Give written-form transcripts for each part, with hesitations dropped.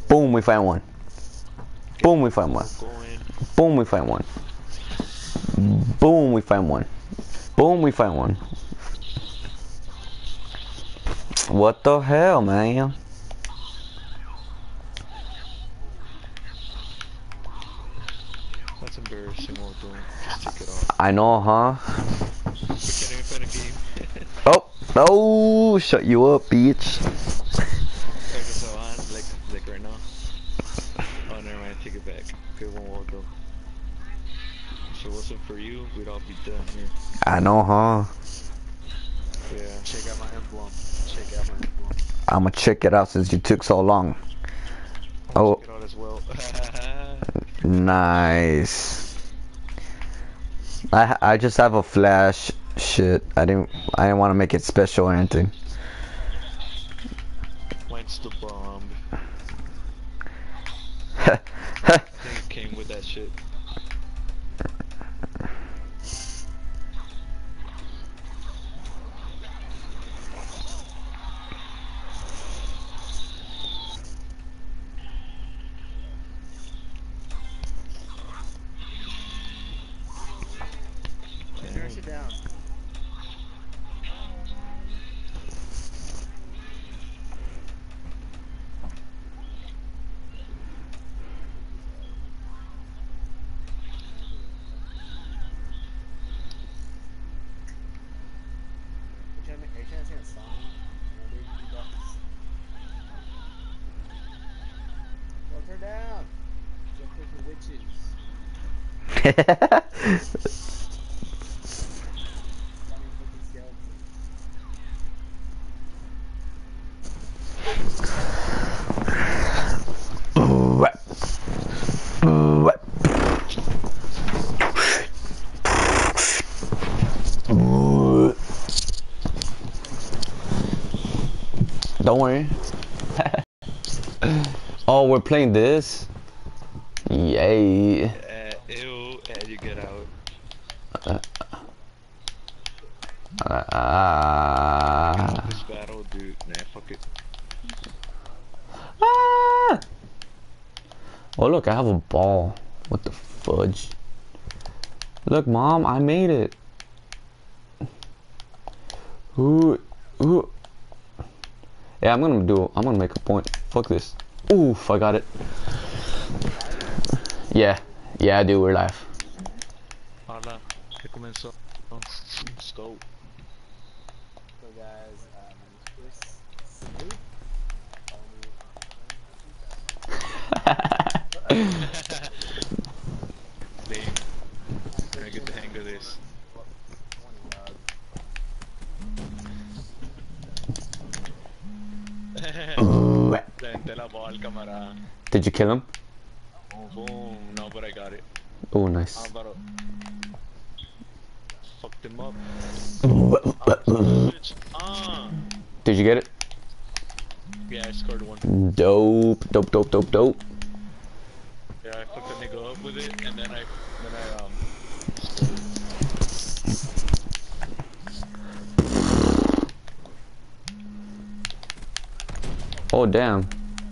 Boom, we find one. Boom, we find one. Going. Boom, we find one. Boom, we find one. Boom, we find one. What the hell, man? That's embarrassing, well done. Just take it off. I know, huh? We can't even find a game. Oh, shut you up, bitch. Okay, so on, like right now. Oh, never mind, take it back. Okay, one wall though. If it wasn't for you, we'd all be done here. I know, huh? Yeah. Check out my emblem. Check out my emblem. I'ma check it out since you took so long. I'll Oh, check it out as well. nice. I just have a flash shit. I didn't want to make it special or anything. Mine's the bomb. I think it came with that shit. Turn it down. Are you trying to sing a song? Don't turn down. Jump for witches. Funny fucking skeletons. Don't worry. Oh, we're playing this? Yay. Ew, and you get out. This battle, dude. Nah, fuck it. Ah! Oh, look, I have a ball. What the fudge? Look, Mom, I made it. Ooh. Yeah, I'm gonna make a point. Fuck this. Oof, I got it. Yeah, I do, we're live. Hola, que comenzó. Let's go. So guys, my name is Chris Snoop. Dave, I get the hang of this. Planté la ball, camarada. Did you kill him? Boom. No, but I got it. Oh, nice. I'm about to fucked him up. Did you get it? Yeah, I scored one. Dope. Yeah, I fucked the nigga up with it, and then I Oh, damn.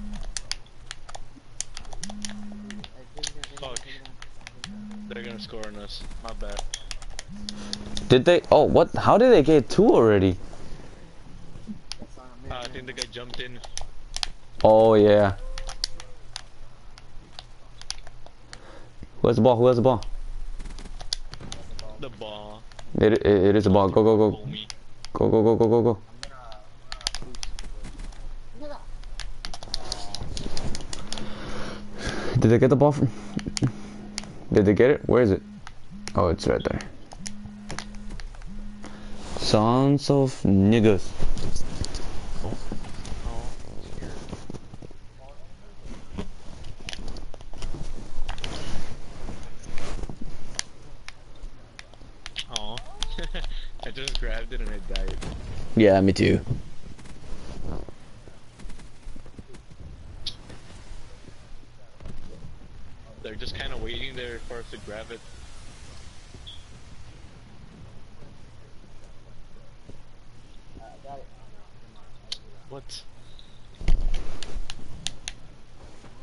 fuck. They're gonna score on us. My bad. Did they? Oh, what? How did they get two already? I think the guy jumped in. Oh, yeah. Who has the ball? The ball. It is a ball. Go. Homie. Go. Did they get the ball from? Did they get it? Where is it? Oh, it's right there. Sons of niggas. Oh. I just grabbed it and it died. Yeah, me too. They're just kind of waiting there for us to grab it. What?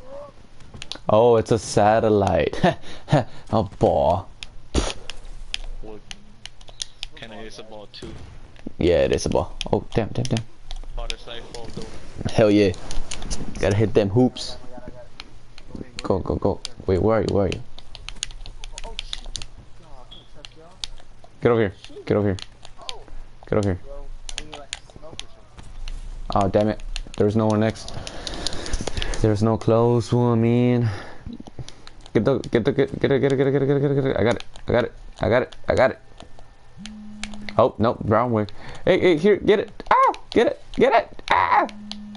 Oh, it's a satellite. A ball. Well, can I use a ball too? Yeah, it is a ball. Oh, damn, damn, damn. Oh, that's like ball though. Hell yeah. Gotta hit them hoops. I got it. Go, go, go. Wait, where are you? Where are you? Oh shit. Yo, I'm gonna trust y'all. Get over here. Get over here. Oh. Get over here. Yo, I think you like smoke or something. Oh, damn it. There's no one next. There's no close one, man. Get it, get it, get it, get it, get it, get it, get it. I got it. I got it. I got it. I got it. Oh, no, wrong way. Hey, hey, here, get it. Ah, get it, get it. Ah.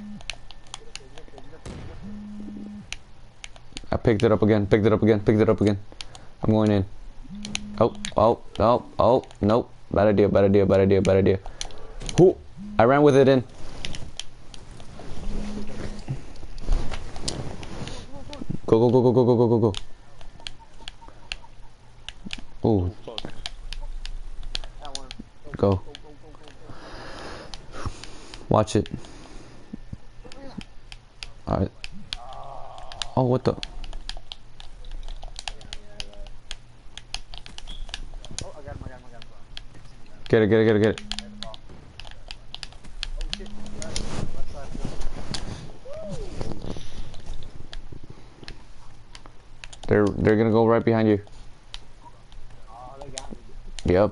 I picked it up again, picked it up again, picked it up again. I'm going in. Oh, oh, oh, oh, nope. Bad idea, bad idea, bad idea, bad idea. Who? I ran with it in. Go, go, go, go, go, go, go, go, go. Oh, Fuck. That one. go. Go, go, go, go, go. Watch it. Alright. Oh, what the? Oh, I got him, I got him, I got him. Get it, get it, get it, get it. Oh shit. Left side. They're gonna go right behind you. Oh, they got me. Yep.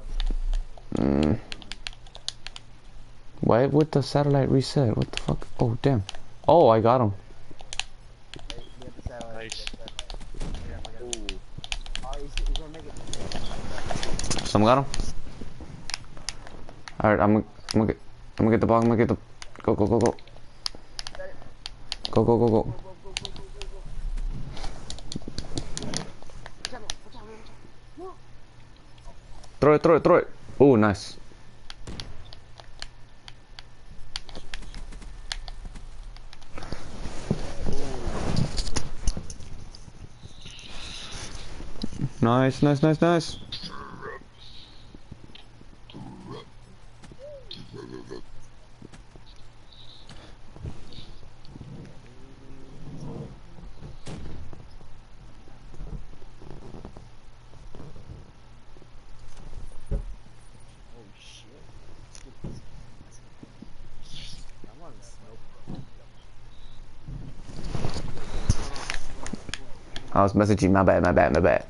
Why would the satellite reset? What the fuck? Oh, damn. Oh, I got him. They got the satellite. Nice. I got him. Ooh. Oh, he's gonna make it. Someone got him? Alright, I'm gonna get the ball. I'm gonna get the. Go, go, go, go. Go, go, go, go. Go, go, go, go, go, go. Watch out, watch out, watch out. Throw it, throw it, throw it. Oh, nice. Nice, nice, nice, nice. Oh shit. I want to smoke. I was messaging. My bad, my bad, my bad.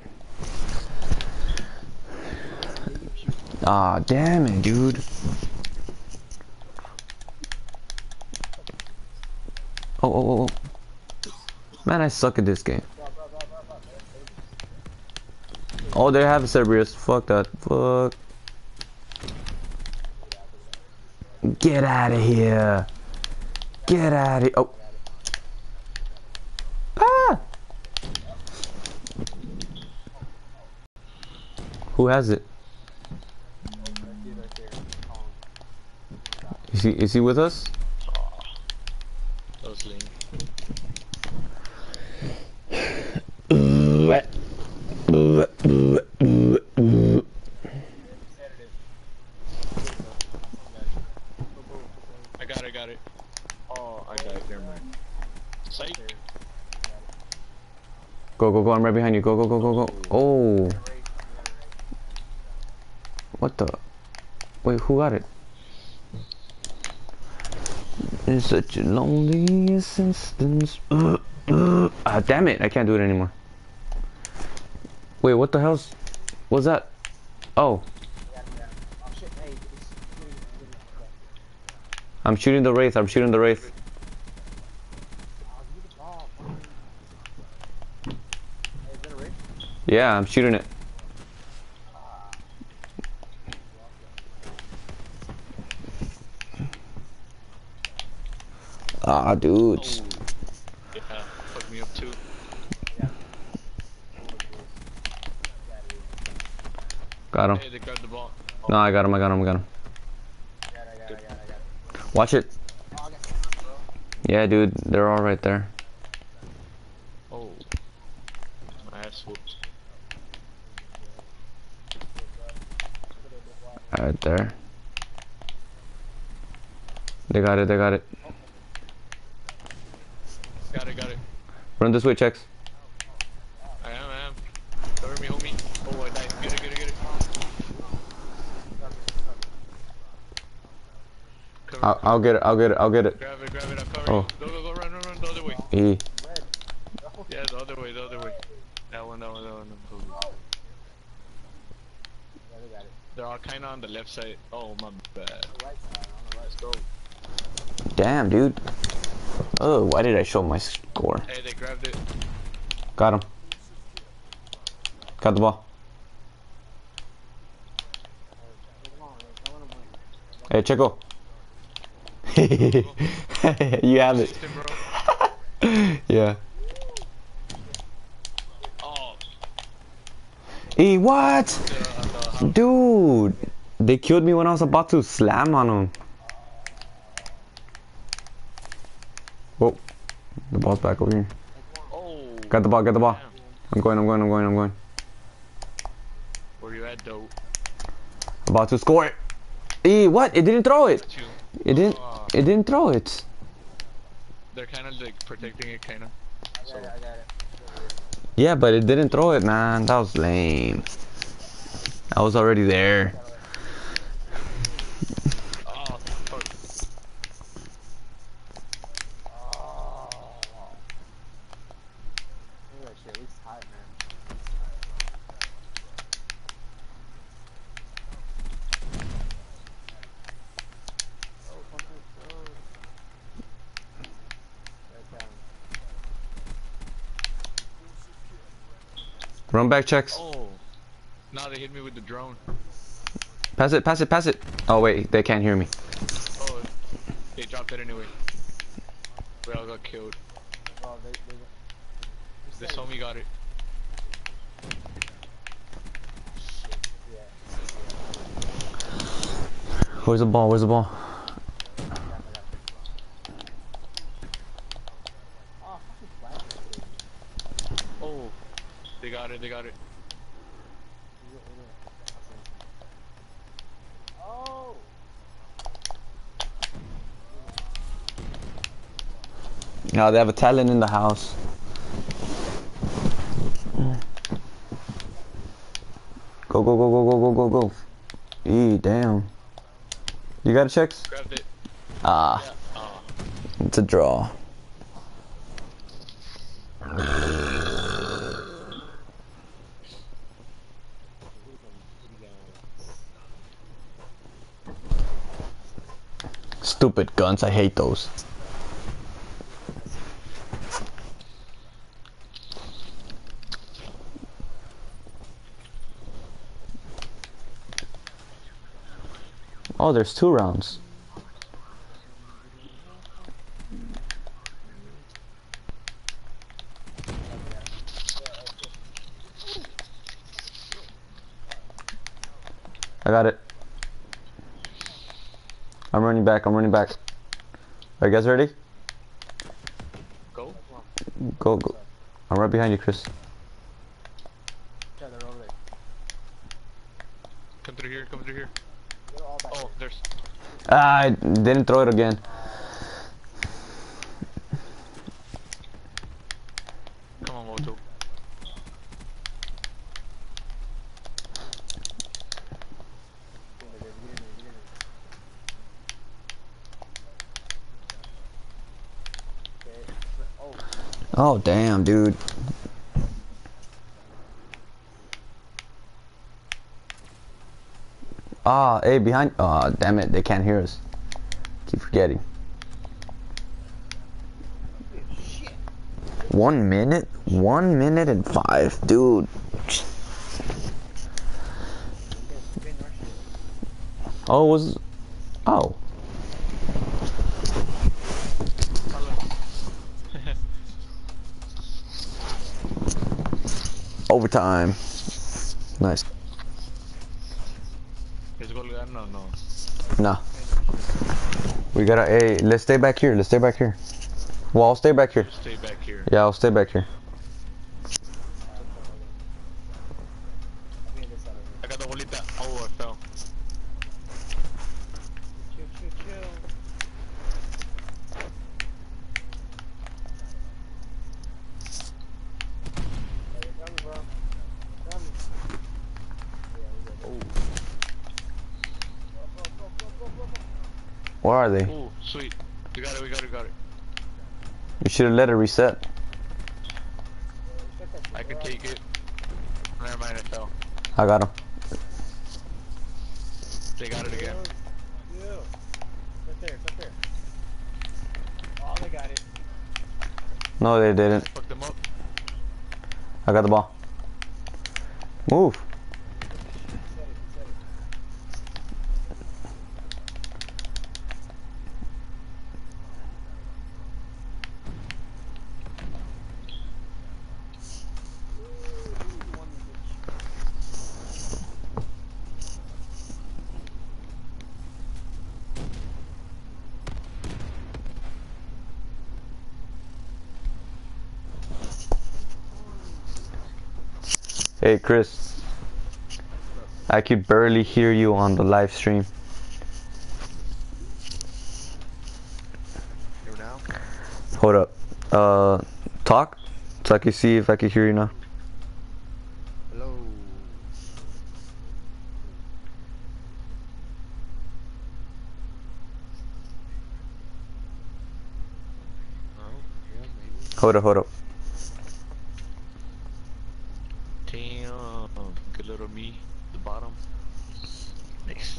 Ah, damn it, dude. Oh, oh, oh, oh. Man, I suck at this game. Oh, they have Cerberus. Fuck that. Fuck. Get out of here. Get out of here. Oh. Ah! Who has it? Is he with us? That was lame. I got it. Oh, I got it. Never mind. Psych. Go, go, go. I'm right behind you. Go, go, go, go, go. Oh. What the? Wait, who got it? In such a lonely existence. Ah, damn it. I can't do it anymore. Wait, what the hell's... What's that? Oh. I'm shooting the Wraith. I'm shooting the Wraith. Yeah, I'm shooting it. Ah, dudes. Yeah, fuck me up too. Got him. Hey, they grabbed the ball. No, I got him. I got him. I got him. Watch it. Yeah, dude. They're all right there. Oh. My ass whooped. Right there. They got it. They got it. Got it, got it. Run this way, checks. I'll get it. I'll get it. I'll get it. Grab it, I'm covering Oh. you. Go, run, the other way. E. Red. No. Yeah, the other way. That one. Go. Yeah, they got it. They're all kinda on the left side. Oh, my bad. On the right side, on the right. Let's go. Damn, dude. Oh, why did I show my score? Hey, they grabbed it. Got him. Got the ball. Come on, I wanna win. Hey, Chico. You have it. Assistant, bro. Yeah. Oh, E, what? the Dude. They killed me when I was about to slam on them. Whoa. The ball's back over here. Oh. Got the ball, got the ball. Damn. I'm going. Where you at, though? About to score it. E, what? It didn't throw it. Got you. It didn't throw it. They're kind of like protecting it, kind of. I got it. Yeah, but it didn't throw it, man. That was lame. I was already there. Oh, fuck. Oh. Look at that shit. We tight, man. Oh, something. Oh. Right down. Run back checks. Oh. Now they hit me with the drone. Pass it. Oh, wait. They can't hear me. Oh, they dropped it anyway. We all got killed. Oh, they This homie got it. yeah. Where's the ball? I got it. Oh, fucking flag. Oh, they got it. Oh! No, they have a talent in the house. Go. E, damn. You got a checks? Grabbed it. Ah, Yeah. Oh. it's a draw. Stupid guns, I hate those. Oh, there's 2 rounds. I got it. I'm running back. Are you guys ready? Go. Go. I'm right behind you, Chris. Yeah, they're over there. Come through here. They're all back Oh, here. there's. Ah, I didn't throw it again. Come on, Moto. Get in there. Okay. Oh, Oh, damn, dude. Ah, hey, behind. Ah, damn it, they can't hear us. Keep forgetting. shit. 1 minute? 1 minute and 5, dude. Oh, was. Oh. Overtime. Nice. Let's go. No. Nah. We gotta. Hey, let's stay back here. Well, I'll stay back here. Stay back here. Yeah, I'll stay back here. I got the bolita. Oh, I fell. Chill. Hey, you're coming, bro. Coming. Yeah, we good. Oh. Go. Where are they? Oh, sweet. We got it, we got it, we got it. You should have let it reset. Check that I can door take it. Never mind, it fell. I got him. They got it again. Yeah. Right there, it's up there. Oh, they got it. No, they didn't. Fuck them up. I got the ball. Move. He said it, he said it. Ooh, won the bitch. Hey, Chris. I could barely hear you on the live stream. Here now. Hold up. Talk so I can see if I can hear you now. Hello. Oh, yeah, maybe. Hold up, hold up. Damn. Good little me. The bottom. Nice.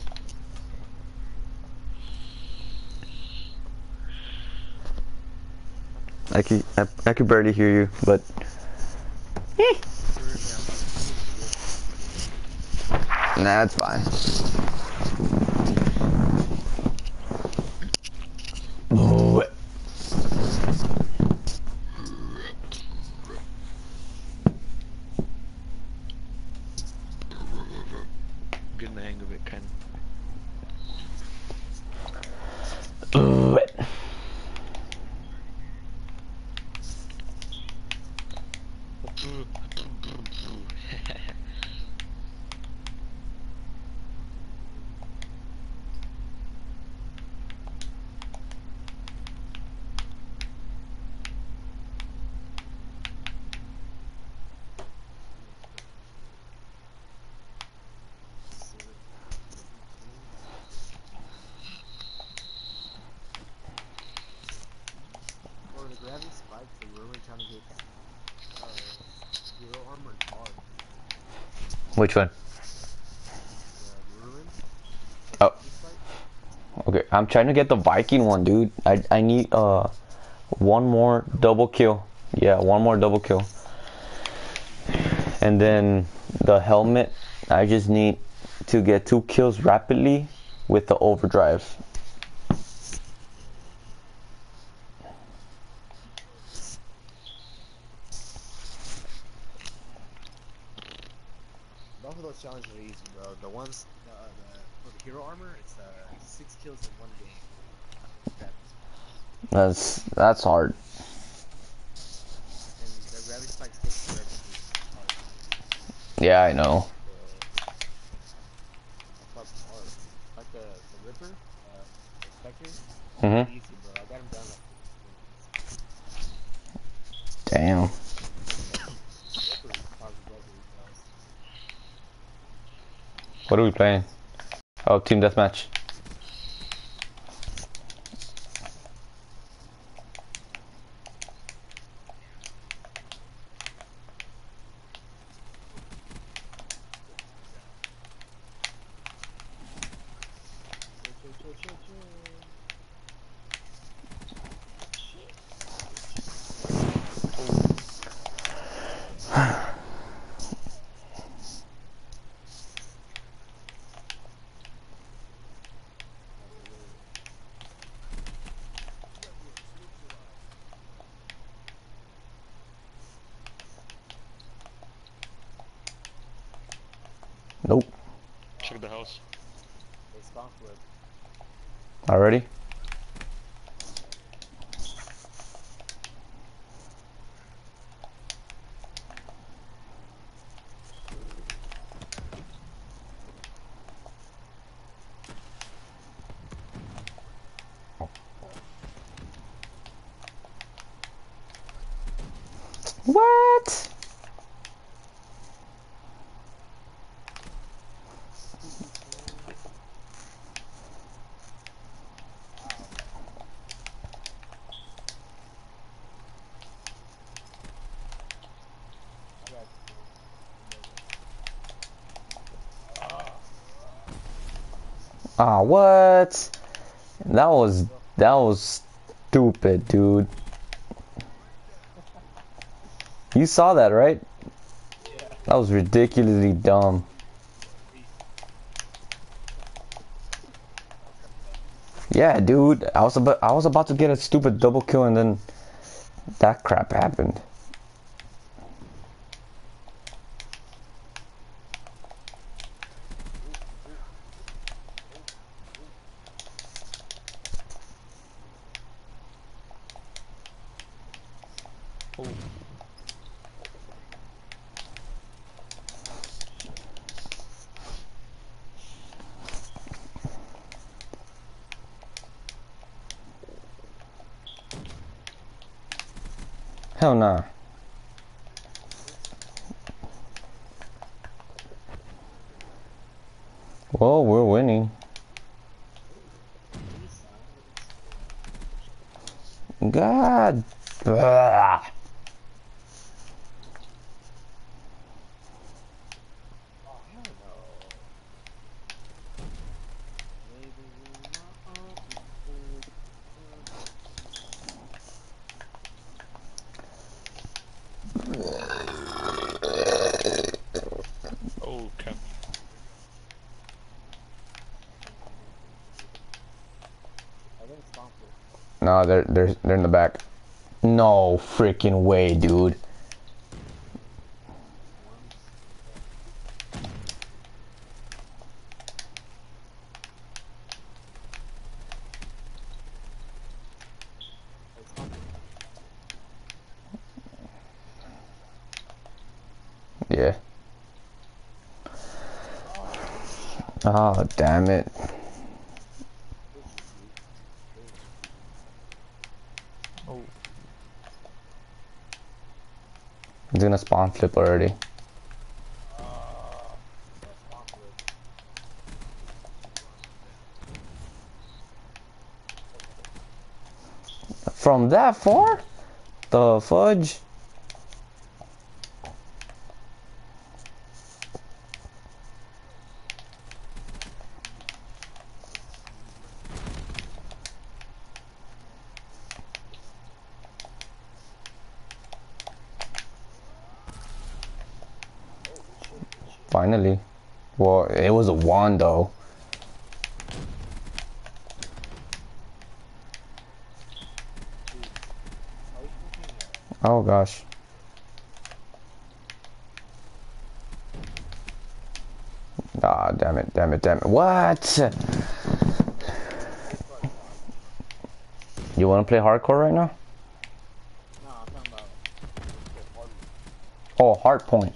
I could barely hear you, but nah, it's fine. Getting the hang of it, kind of. Or the gravity spikes, they were really trying to get hero armor and hard. Which one? The ruin. Oh. Gravity spike. Okay, I'm trying to get the Viking one, dude. I need one more double kill. Yeah, one more double kill. And then the helmet, I just need to get 2 kills rapidly with the overdrive. Both of those challenges are easy, bro. The ones, for the hero armor, it's 6 kills in one game. Gravity spike. That's hard. And the gravity spikes take forever to hard. Yeah, I know. That's hard. Like the Ripper, the Spectre, Mhm. easy, bro. I got him down like 15 minutes. Damn. Ripper causes every else. What are we playing? Oh, team deathmatch. Nope. Check the house. They spawn flip. Already? What? Ah, what? That was stupid, dude. You saw that, right? Yeah. That was ridiculously dumb. Yeah, dude. I was about to get a stupid double kill and then that crap happened. Oh. Hell nah. Well, we're winning. God. Ugh. Oh, hell no. Living in my own Oh, crap. I think it's conflict. No, they're in the back. No freaking way, dude. It's conflict. Yeah. Oh, damn it. Oh. He's gonna spawn flip already. That's conflict. From that far? The fudge? Finally. Well, it was a wand though. Oh gosh. Ah, damn it, damn it, damn it. What? You wanna play hardcore right now? No, I'm talking about party. Oh, hard point.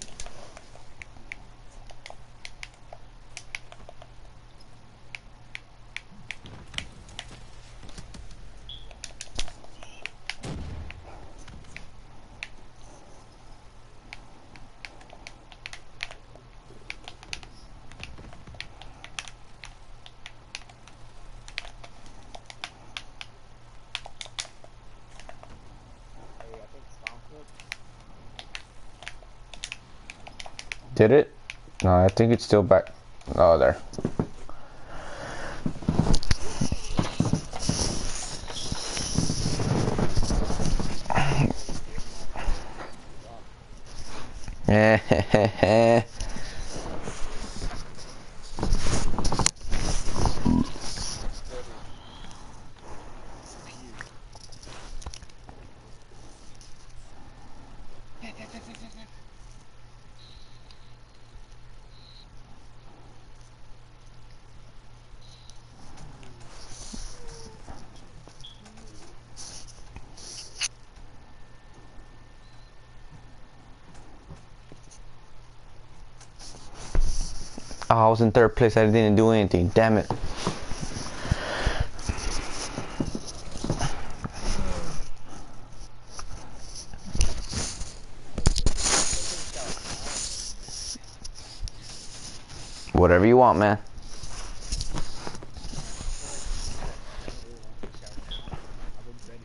Hey, I think it's conflict. Did it? No, I think it's still back. Oh, there. Oh, I was in third place. I didn't do anything. Damn it. Whatever you want, man. I've been ready.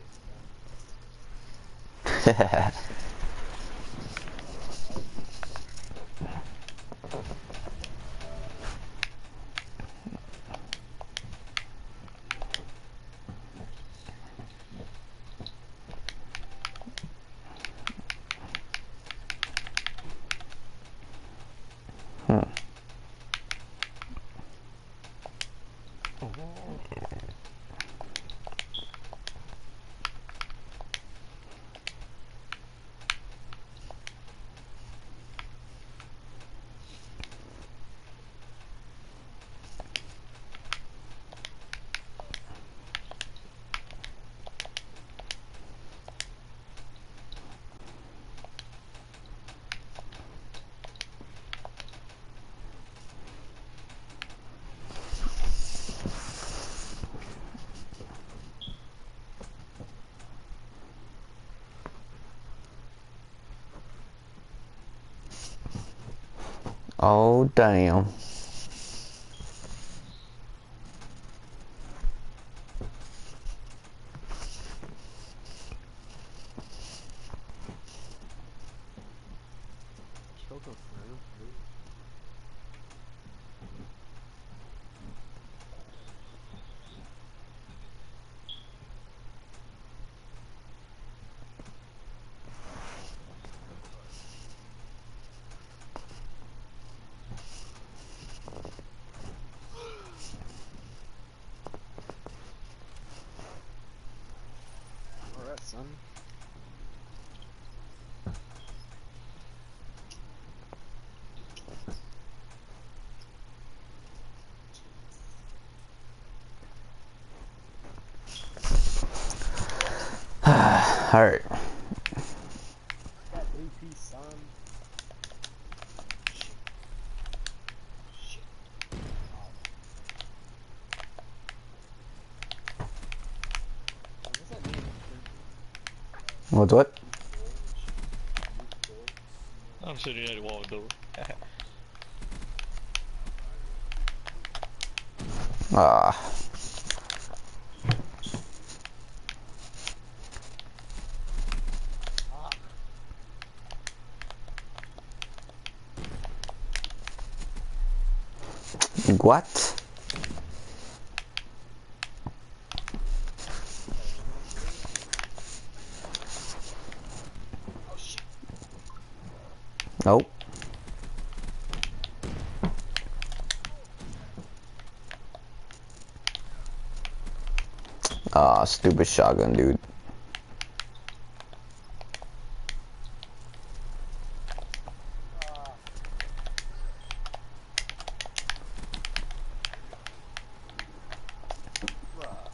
Oh, damn. Kill confirmed, dude. Alright, son. Alright. Got 3-piece, son. Shit. Shit. What's that name? What's what? I'm sitting at the wall door. Ah. What? Oh shit. Nope. Ah, stupid shotgun, dude. Bruh.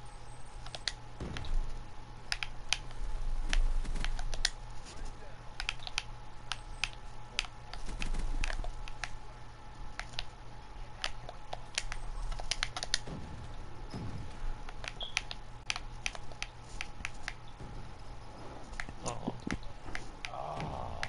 Oh. Ah.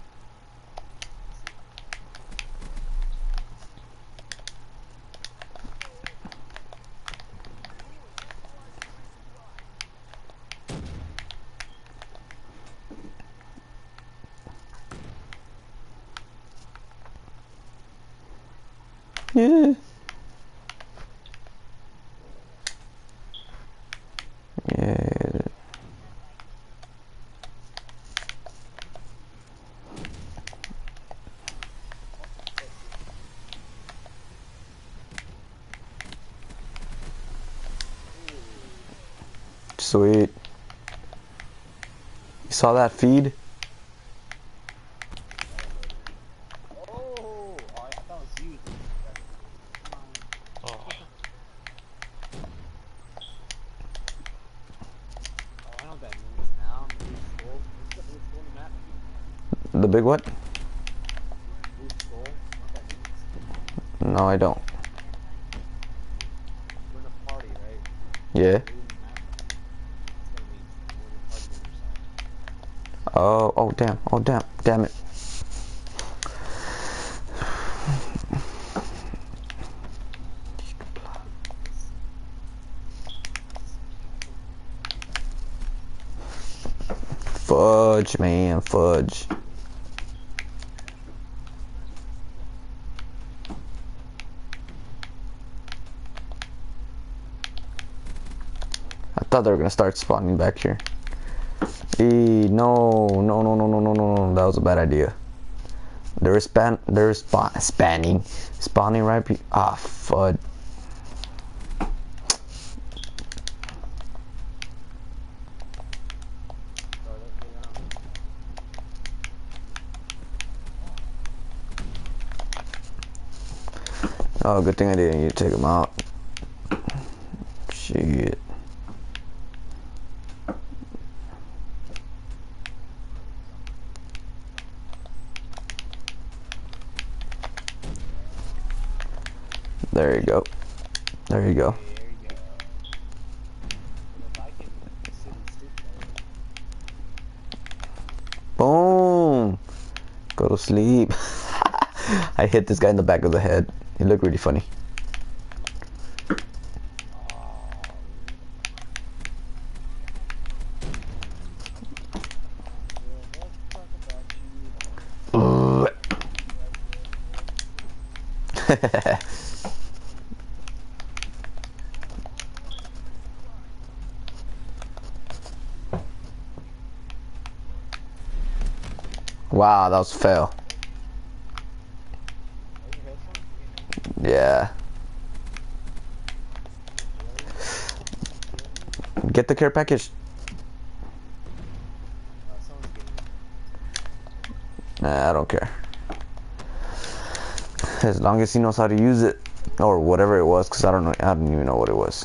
Yeah. Yeah. Sweet. You saw that feed? Oh, I thought it was you. Dude. Come on. Oh. Oh, I know what that means now. Blue skull. What's the blue skull on the map? The big what? Blue skull. You know what that means? No, I don't. We're in a party, right? Yeah. Blue on the map. That's what it means. We're in a party member side. Oh, oh damn. Oh damn. Damn it. Fudge, man, fudge. I thought they were gonna start spawning back here. No, no, no, no, no, no, no, no. That was a bad idea. Spawning right. Fud. Oh, good thing I didn't need to take them out. Shit. There you go. There you go. There you go. If I can sit and sleep Boom. Go to sleep. I hit this guy in the back of the head. He looked really funny. Ooh. Wow, that was fail. Yeah. Get the care package. Nah, I don't care. As long as he knows how to use it. Or whatever it was, because I don't know, I don't even know what it was.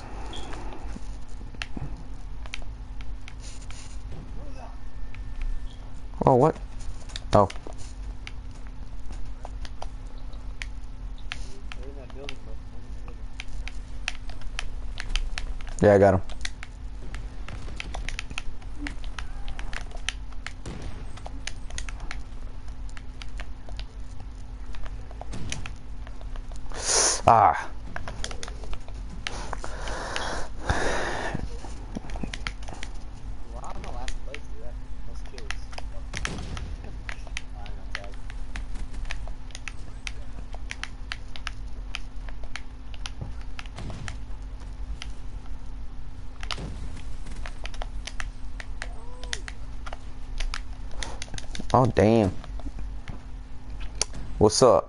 Oh, what? Oh. Yeah, I got him. Ah. Oh, damn. What's up?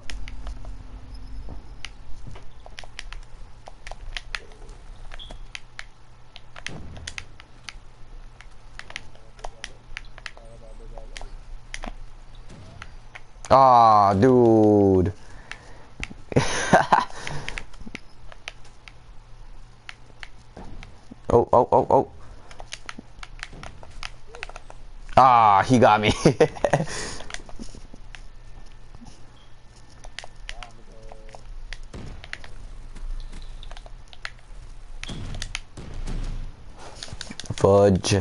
Ah, dude. Oh, oh, oh, oh. Ah, he got me. Fudge.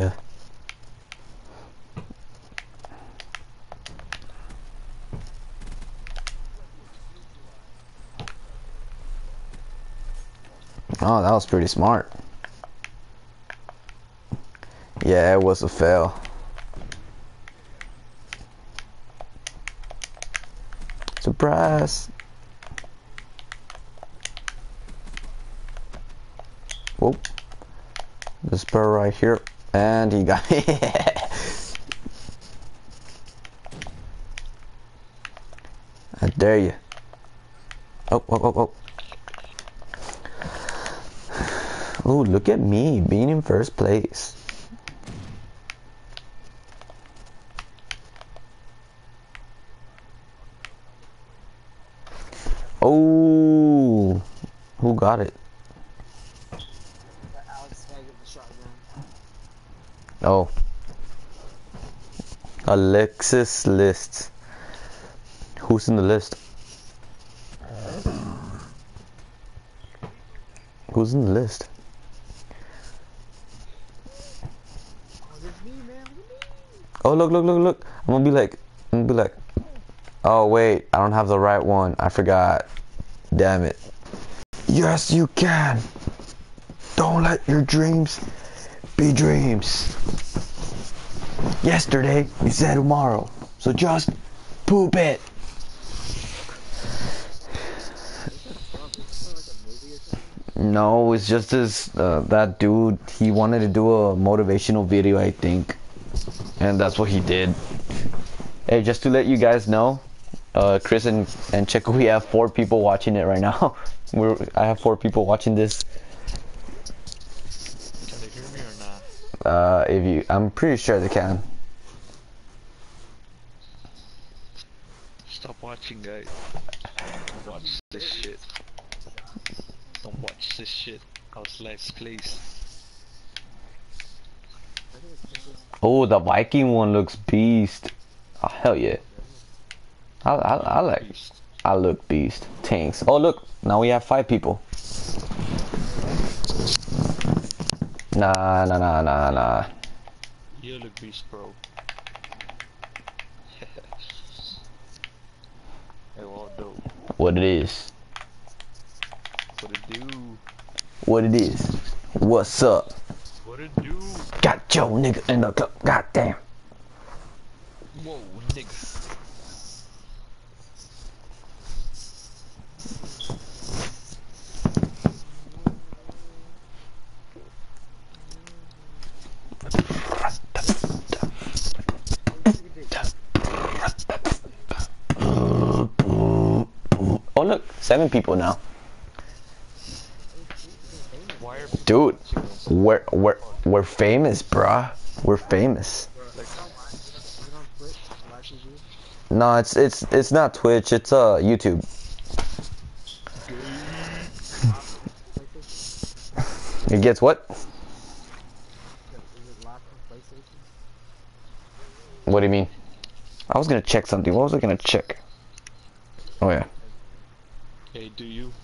Oh, that was pretty smart. Yeah, it was a fail. Surprise. Whoop. The spur right here. And he got me. I dare you. Oh, oh, oh, oh. Oh, look at me being in first place. Oh, who got it? Oh, Alexis list. Who's in the list? Who's in the list? Oh, look, look, look, look. I'm gonna be like, oh wait, I don't have the right one. I forgot. Damn it. Yes, you can. Don't let your dreams be dreams. Yesterday, you said tomorrow. So just poop it. No, it's just this, that dude, he wanted to do a motivational video, I think. And that's what he did. Hey, just to let you guys know, Chris and Checo, we have 4 people watching it right now. I have 4 people watching this. Can they hear me or not? I'm pretty sure they can. Stop watching, guys. Don't watch this shit. Don't watch this shit. How's life, please? Oh, the Viking one looks beast. Oh, hell yeah. I look beast. Tanks. Oh, look. Now we have 5 people. Nah. You look beast, bro. Hey, Waldo. What it is. What it do? What it is. What's up? What it do? Got your nigga in the cup. Goddamn. Whoa, nigga. Oh look, 7 people now. Why are Dude, chickens? we're famous, bruh. We're famous. Is it on Twitch? Live TV? No, it's not Twitch. It's YouTube. PlayStation? It gets what? Is it live from PlayStation? What do you mean? I was gonna check something. What was I gonna check? Oh yeah. Hey, do you?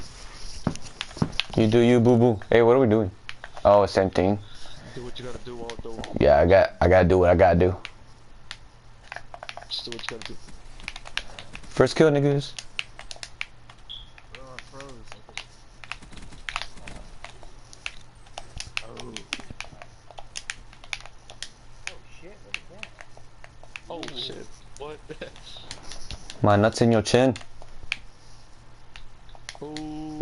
You do you, boo boo. Hey, what are we doing? Oh, same thing. Do what you gotta do, Waldo. Yeah, I gotta do what I gotta do. Just do what you gotta do. First kill, niggas. Froze. Oh. Oh shit, what is that? Oh shit. What? My nuts in your chin. Oh.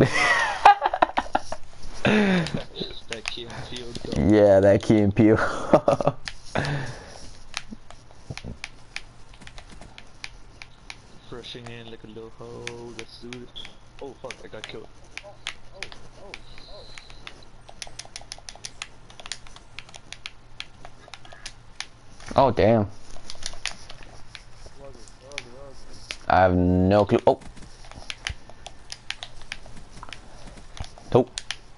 That kid field though. Yeah, that Key and Peele. Rushing in like a little hoe. Let's do it. Oh fuck, I got killed. Oh damn. I have no clue. Oh. Nope.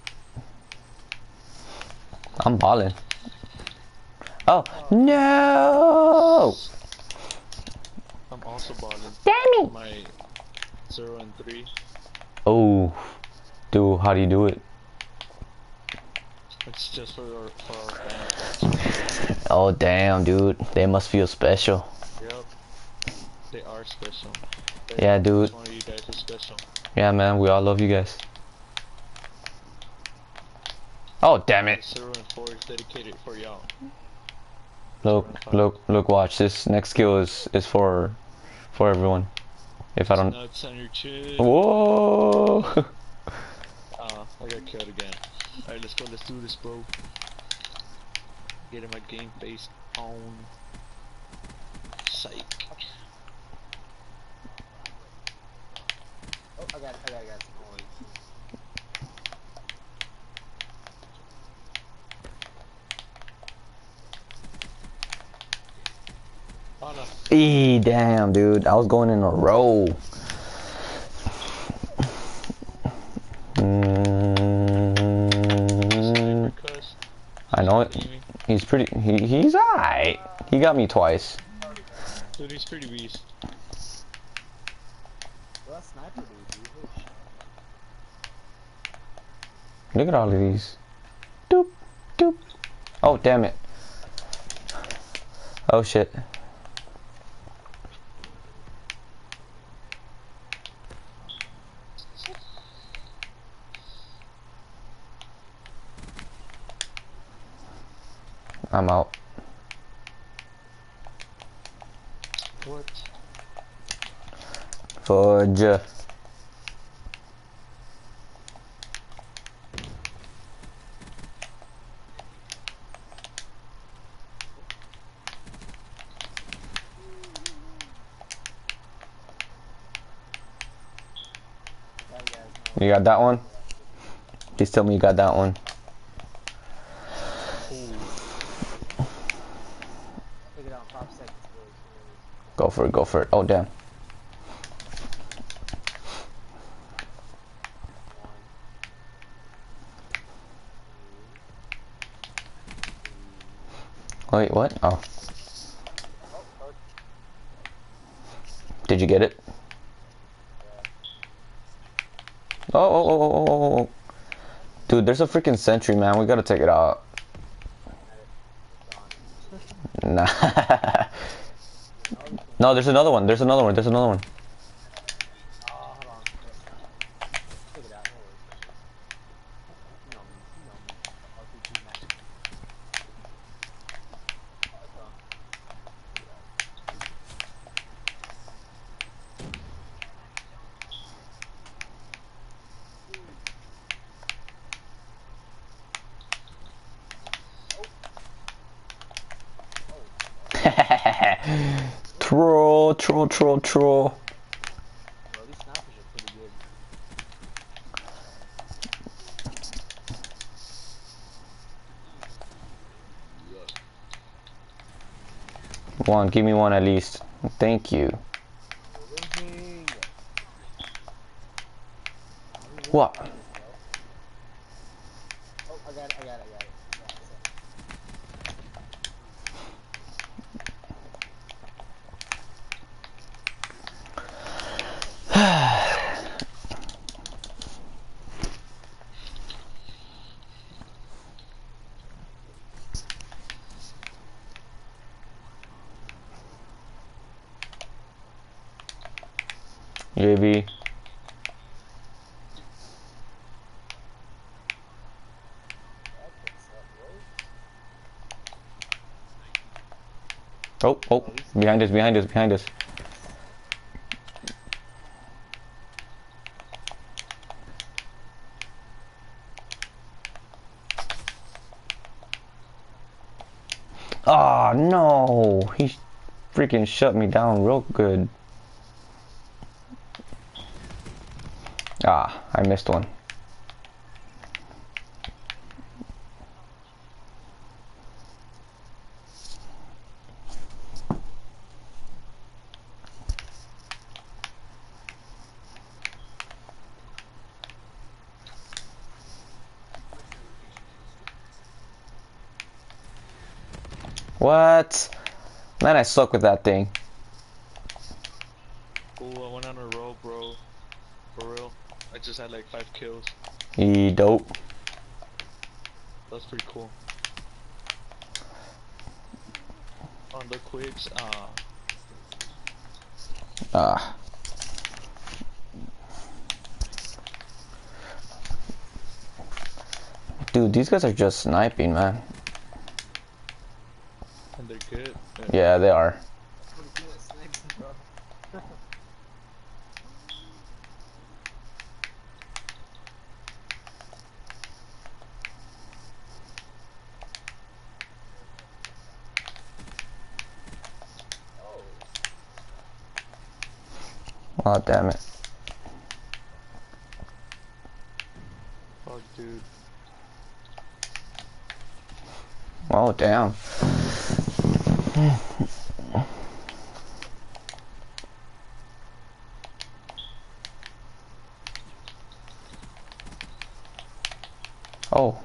I'm balling. Oh no! I'm also balling. Damn it! My 0 and 3. Oh, dude, how do you do it? It's just for our fans. Oh damn, dude, they must feel special. Yep. They are special. Yeah, dude. Each one of you guys is special. Yeah, man, we all love you guys. Oh damn My it! 0 and 4 is dedicated for y'all. Look, watch. This next skill is for everyone. If I don't. Nuts on your chin. Whoa! I got killed again. Alright, let's go. Let's do this, bro. Getting my game face on. Psych. Oh, I got it. Oh no. Damn, dude. I was going in a row. Cuss. I know it. He's pretty. He's alright. He got me twice. Dude, he's pretty beast. Well, that sniper dude. Holy shit. Look at all of these. Doop, doop. Oh, damn it. Oh, shit. I'm out. What? Fudge. You got that one? Please tell me you got that one. Take it out in 5 seconds, boys. Go for it, go for it. Oh, damn. Wait, what? Oh. Did you get it? Oh. Dude, there's a freaking sentry, man. We gotta take it out. Nah. No, there's another one. There's another one. Troll, troll, troll, troll. Bro, these snappers are pretty good. One, give me one at least. Thank you. Ring. What? Oh, I got it. Yeah, JB. Oh, oh, behind us, behind us, behind us. Oh no, he freaking shut me down real good. Ah, I missed one. What? Man, I suck with that thing. Ooh, I went on a roll, bro. For real. I just had like 5 kills. Dope. That's pretty cool. On the quigs, Ah. Dude, these guys are just sniping, man. and they're good. Yeah, they are. pretty good at sniping, bro. Oh, damn it. Fuck, dude. Oh, damn. Oh.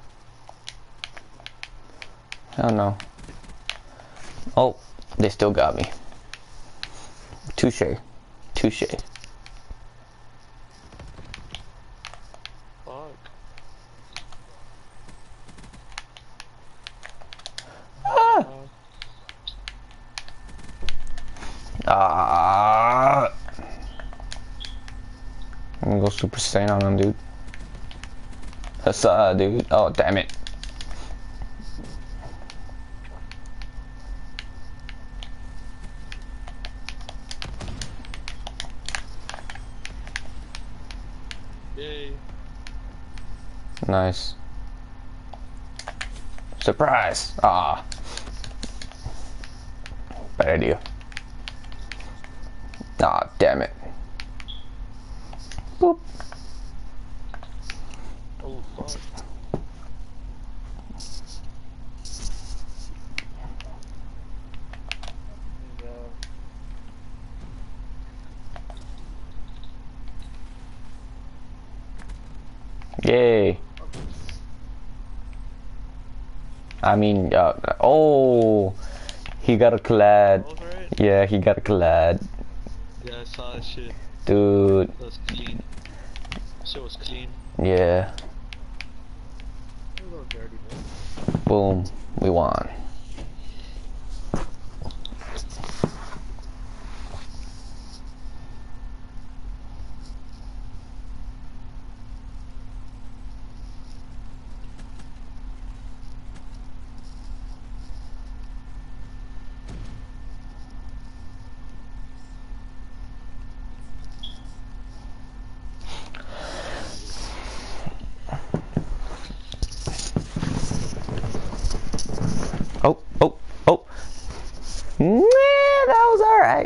Hell no. Oh, they still got me. Touche. Touche. Fuck. Ah! Ah! I'm gonna go Super Saiyan on him, dude. That's dude. Oh, damn it. Yay. Nice. Surprise! Ah. Bad idea. Ah, damn it. Boop. Oh, fuck. Yay. I mean, oh, he got a collab. That was right? Yeah, he got a collab. Yeah, I saw that shit. Dude, That was clean. Shit was clean. yeah. You're a little dirty, man. Boom, we won. Oh. That was alright.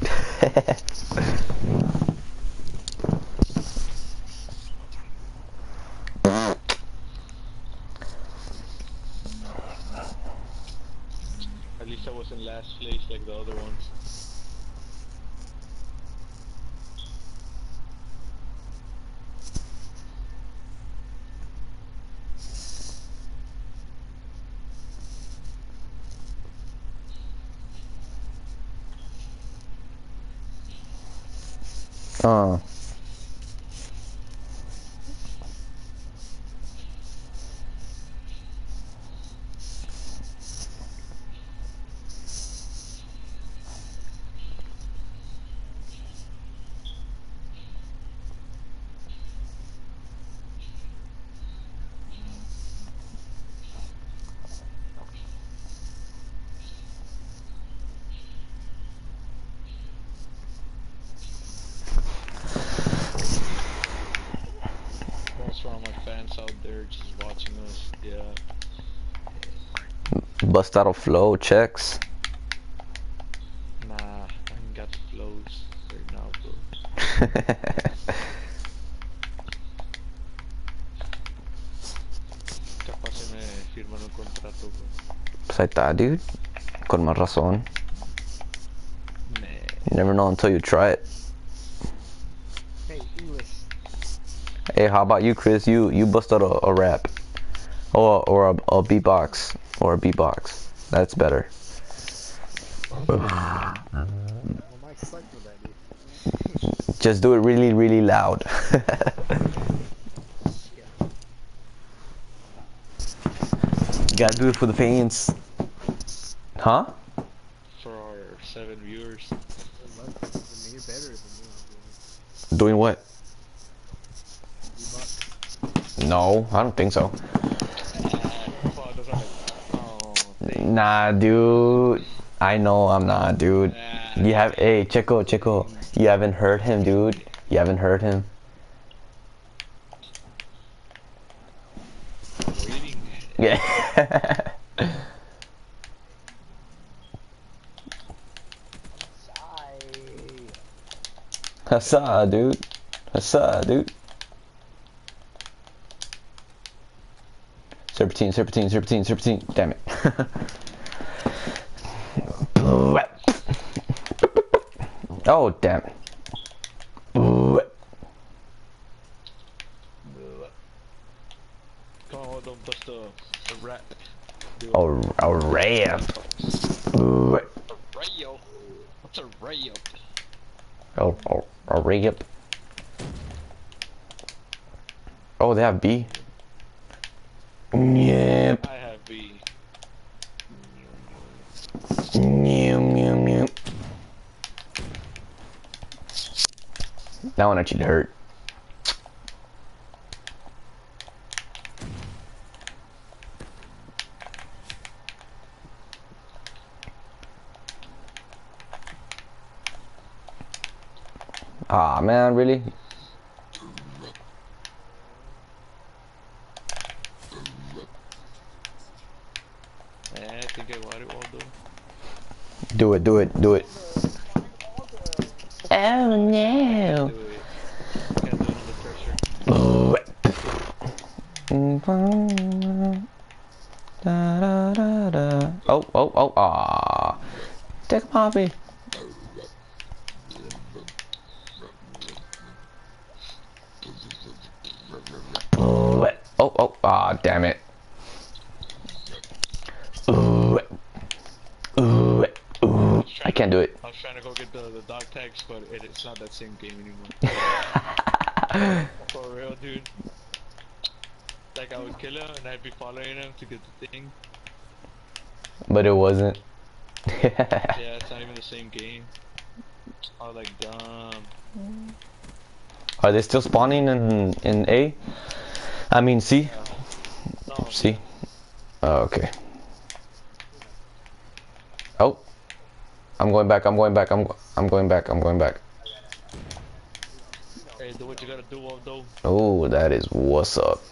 At least I was in last place like the other ones. Uh. That's for all my fans out there just watching us. Yeah. Bust out of flow checks. Nah, I ain't got the flows right now, bro. Capaz se me firman un contrato, bro. Pues ahí está, dude. Con más razón. Nah. You never know until you try it. Hey, English. Hey, how about you, Chris? You bust out a rap. Or a beatbox. Or a beatbox. That's better. Well, Mike's psyched for that, dude. Just do it really, really loud. Yeah. Gotta do it for the fans. Huh? For our 7 viewers. I mean, you're better than me. Doing what? $3. No, I don't think so. Fuck, those are like, oh, thank Nah, dude. I know I'm not, dude. Nah. You have, hey, Chico. You haven't heard him, dude. You haven't heard him. Waiting. Yeah. Hassa, dude. Hassa, dude. Serpentine. Damn it. Oh, damn. Come on, don't bust a rat. A ram. Rayo. What's a rayo? A rig. Oh, they have B. Yep. I have B. That one actually hurt. Ah, man, really? I think I want it, Waldo. Do it. Oh no. Do it. Can't do it under pressure. Oh, ah. Take a poppy. Oh, ah, damn it. I can't do it. I was trying to go get the dog tags, but it's not that same game anymore. For real, dude. Like, I would kill him and I'd be following him to get the thing. But it wasn't. Yeah, it's not even the same game. I was like, dumb. Are they still spawning in A? I mean C? No, C? Oh, okay. Oh. I'm going back. I'm going back. hey, do what you gotta do, Waldo. Oh, that is what's up.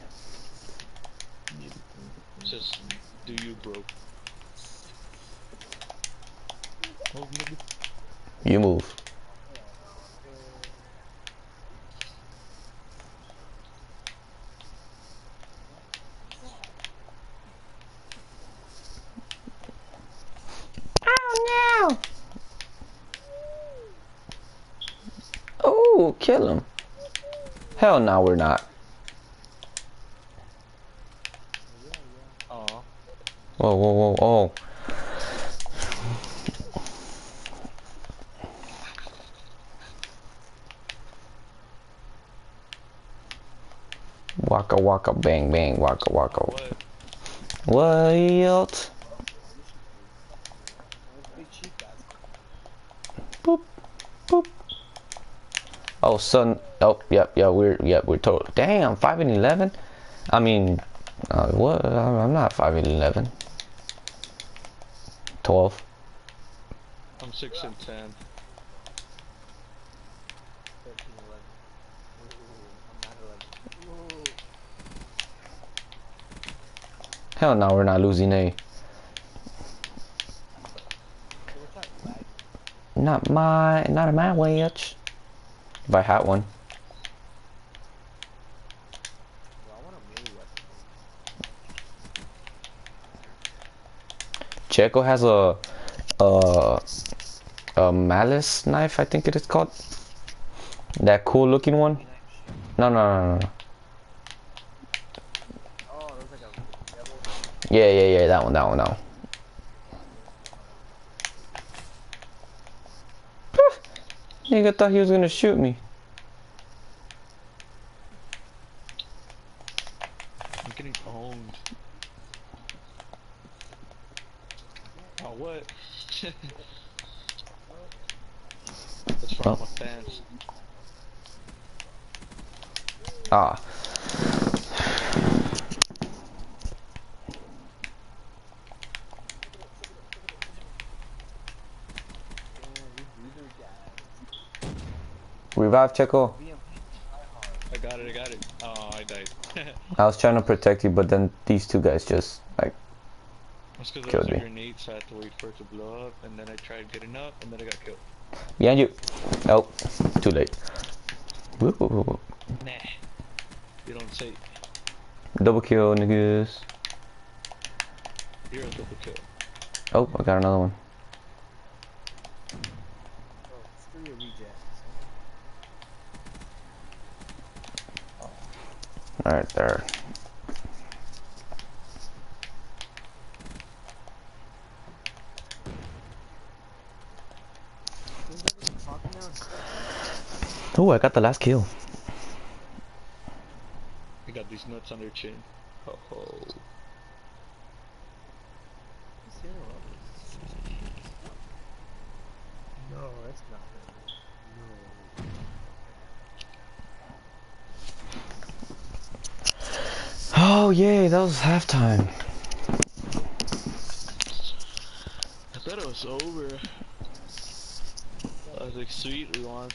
Just do you, bro. Move, nigga. You move. Oh no! Oh, kill him. Hell no, we're not. Aw. Whoa, whoa, whoa, oh. Waka waka bang bang waka waka. What? What? Boop boop. Oh son. Oh yep we're total. Damn 5 and 11. I mean, what? I'm not 5 and 11. 12. I'm 6 and 10. 13, 11. Ooh, I'm not 11. Ooh. Hell no, we're not losing a. So what's that lag? Not in my way, If I had one. Well, I want a melee weapon. Checo has a malice knife, I think it is called. That cool looking one. No. Oh, it looks like a devil. Yeah, that one. Nigga thought he was gonna shoot me. I'm getting owned. Oh, what? That's from Oh. my fans. Ah. Revive Checo. I got it. Oh, I died. I was trying to protect you, but then these two guys just like That's because I killed was a me. grenade, so I had to wait for it to blow up, and then I tried getting up, and then I got killed. behind you. Oh, too late. Woo, woo, woo, woo. Nah. You don't say. Double kill, niggas. You're a double kill. Oh, I got another one. Oh, screw your rejects. Alright, there. Who's that even talking now? Oh, I got the last kill. You got these nuts on your chin. Ho ho. Who's here? No, that's not him. No. Oh, yay, that was halftime. I thought it was over. I was like, sweet, we won.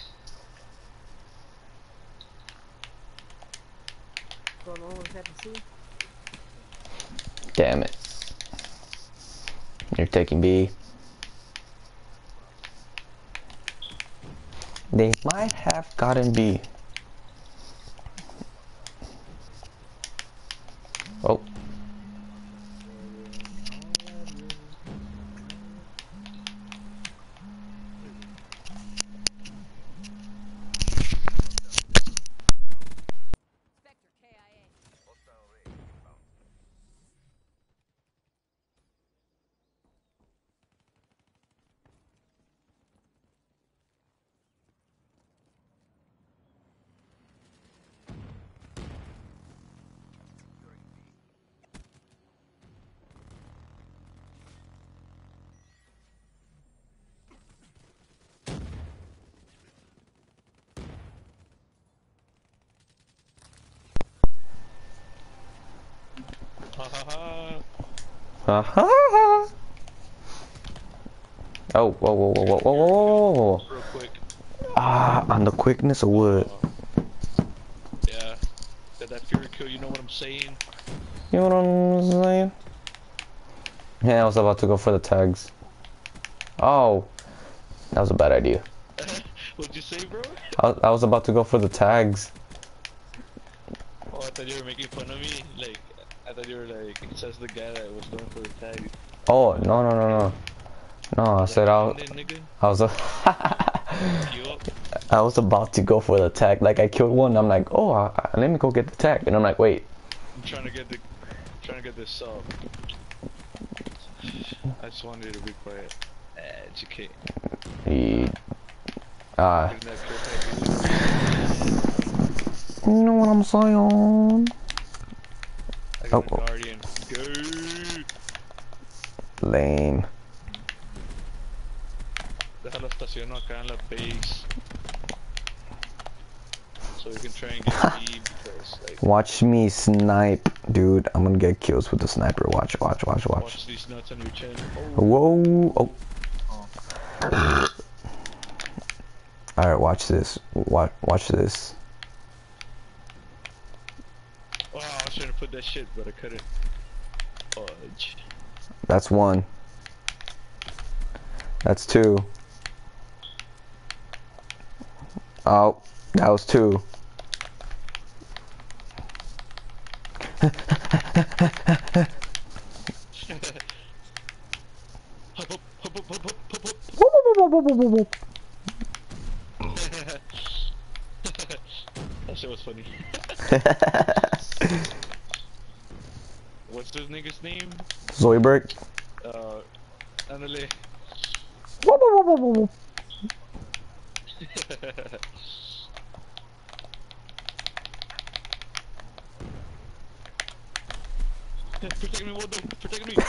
Don't know what's happened to you? Damn it. You're taking B. They might have gotten B. Oh. Spectre KIA. Ha ha ha. Aha! Oh, whoa. Real quick. Ah, on the quickness of wood. Yeah. Got that fury kill, you know what I'm saying? You know what I'm saying? Yeah, I was about to go for the tags. Oh, that was a bad idea. What'd you say, bro? I was about to go for the tags. Oh, I thought you were making fun of me. Like, I thought you were like, says the guy that was going for the tag. Oh, no. No, I said Like, nigga, I was you up? I was about to go for the tag. Like I killed one. I'm like, oh, let me go get the tag. And I'm like, wait. I'm trying to get this sub. I just wanted you to be quiet. You can't. You know what I'm saying? I got a guardian. Go. Lame. Déjalo estaciono acá en la base. So we can try and get B because like. Watch me snipe, dude. I'm gonna get kills with the sniper. Watch. Watch these nuts on your chin. Oh. Whoa. Oh. Alright, watch this. Watch this. Oh, I was trying to put that shit, but I couldn't. Fudge. That's one. That's two. Oh, that was two. That shit was funny. What's this nigga's name? Zoidberg. Andale. Protect me, Waldo! Protect me!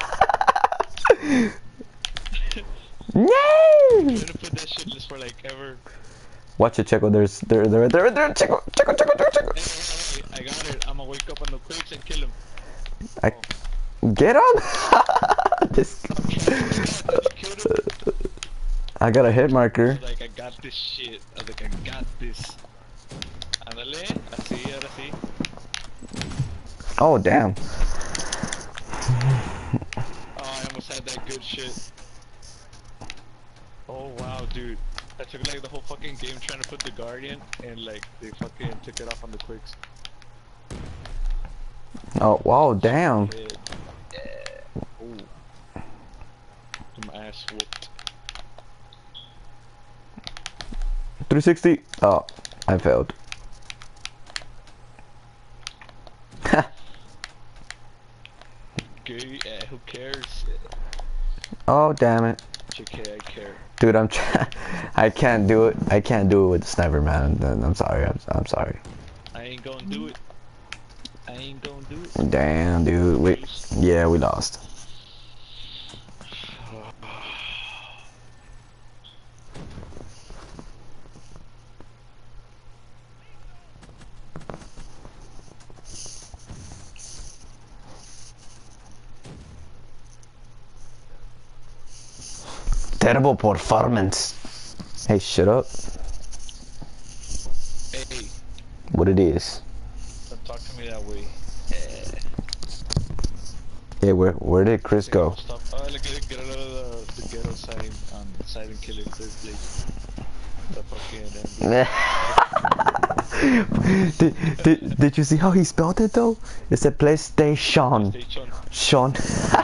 No! I'm gonna put that shit just for like ever. Watch it, Checo. They're Checo. Hey, I got it. I'm gonna wake up on the quakes and kill him. Get him! This. I got a hit marker. Like, I got this shit. I was like, I got this. Ándale, así, ahora sí. Oh, damn. Oh, I almost had that good shit. Oh, wow, dude. I took like the whole fucking game trying to put the Guardian, and like, they fucking took it off on the quicks. Oh, wow, damn. Yeah. Ooh. My ass whooped. 360. Oh, I failed. Okay, who cares? Oh, damn it. JK, I care. Dude, I can't do it. I can't do it with the sniper, man. I'm sorry. I'm sorry. I ain't gonna do it. I ain't gonna do it. Damn, dude. Yeah, we lost. Terrible performance. Hey, shut up. Hey, What it is? don't talk to me that way. Hey, where did Chris go? Stop. Look, get out of the ghetto side, side and kill it third place. The fucking Did you see how he spelled it though? It said PlayStation. Sean.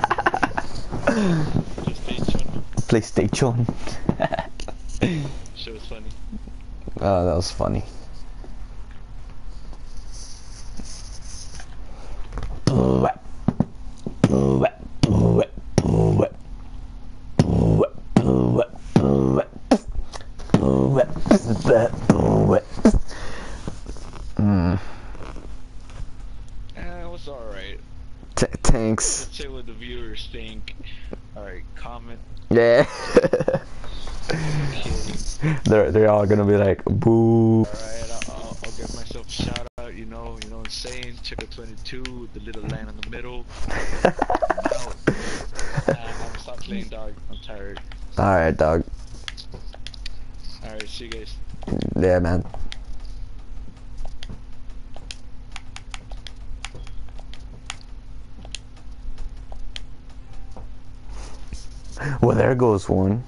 PlayStation. Shit was funny. Oh, that was funny. It was alright. Thanks. Let's say what the viewers think. Alright, comment. Yeah. Kidding. They're all gonna be like, boo. Alright, I'll give myself a shout out, you know what I'm saying? Check out 22, the little line in the middle. I'm out. I'm gonna stop playing, dog. I'm tired. Alright, dog. Alright, see you guys. Yeah, man. Well, there goes one.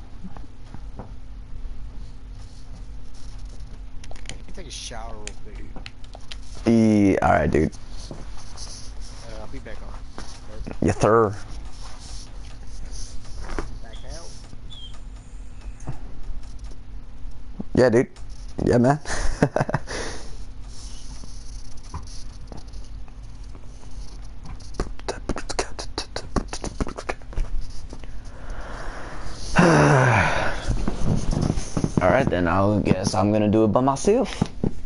Let me take a shower real quick. Alright, dude. I'll be back on. Yes, sir. Back out. Yeah, dude. Yeah, man. Alright, then I guess I'm gonna do it by myself.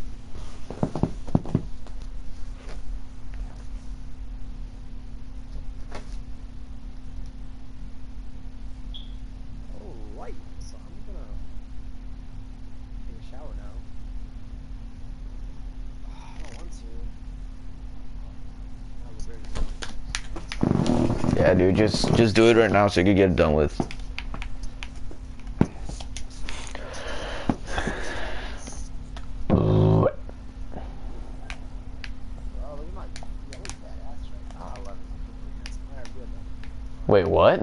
Oh, light. So I'm gonna take a shower now. I don't want to. I was ready to go. Yeah, dude, just do it right now so you can get it done with. Oh, look at my. Yeah, look badass right now. I love it. Alright, good then. Wait, what?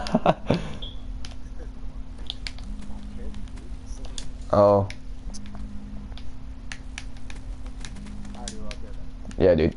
Oh, Alright, we're all good then. yeah, dude.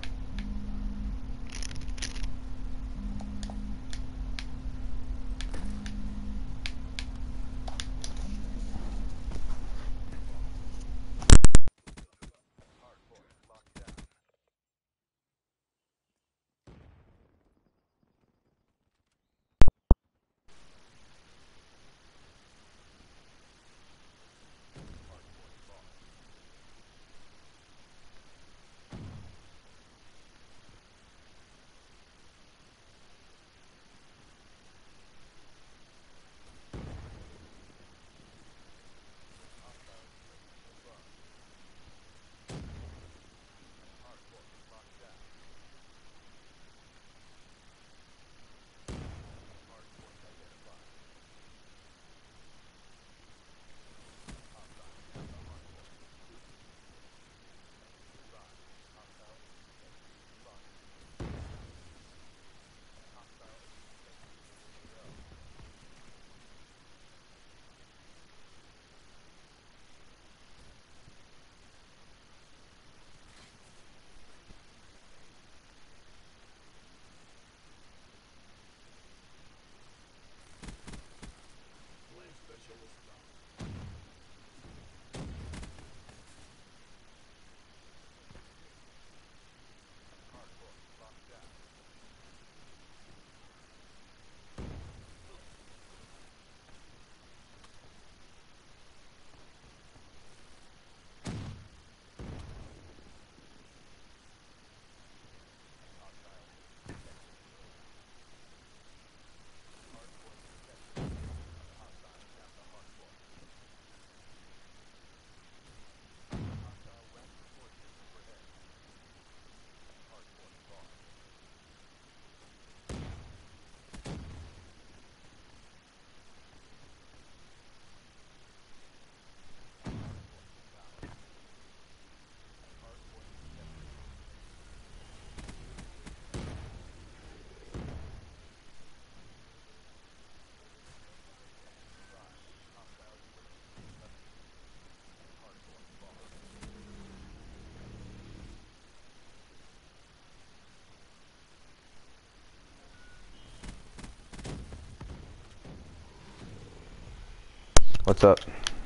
What's up?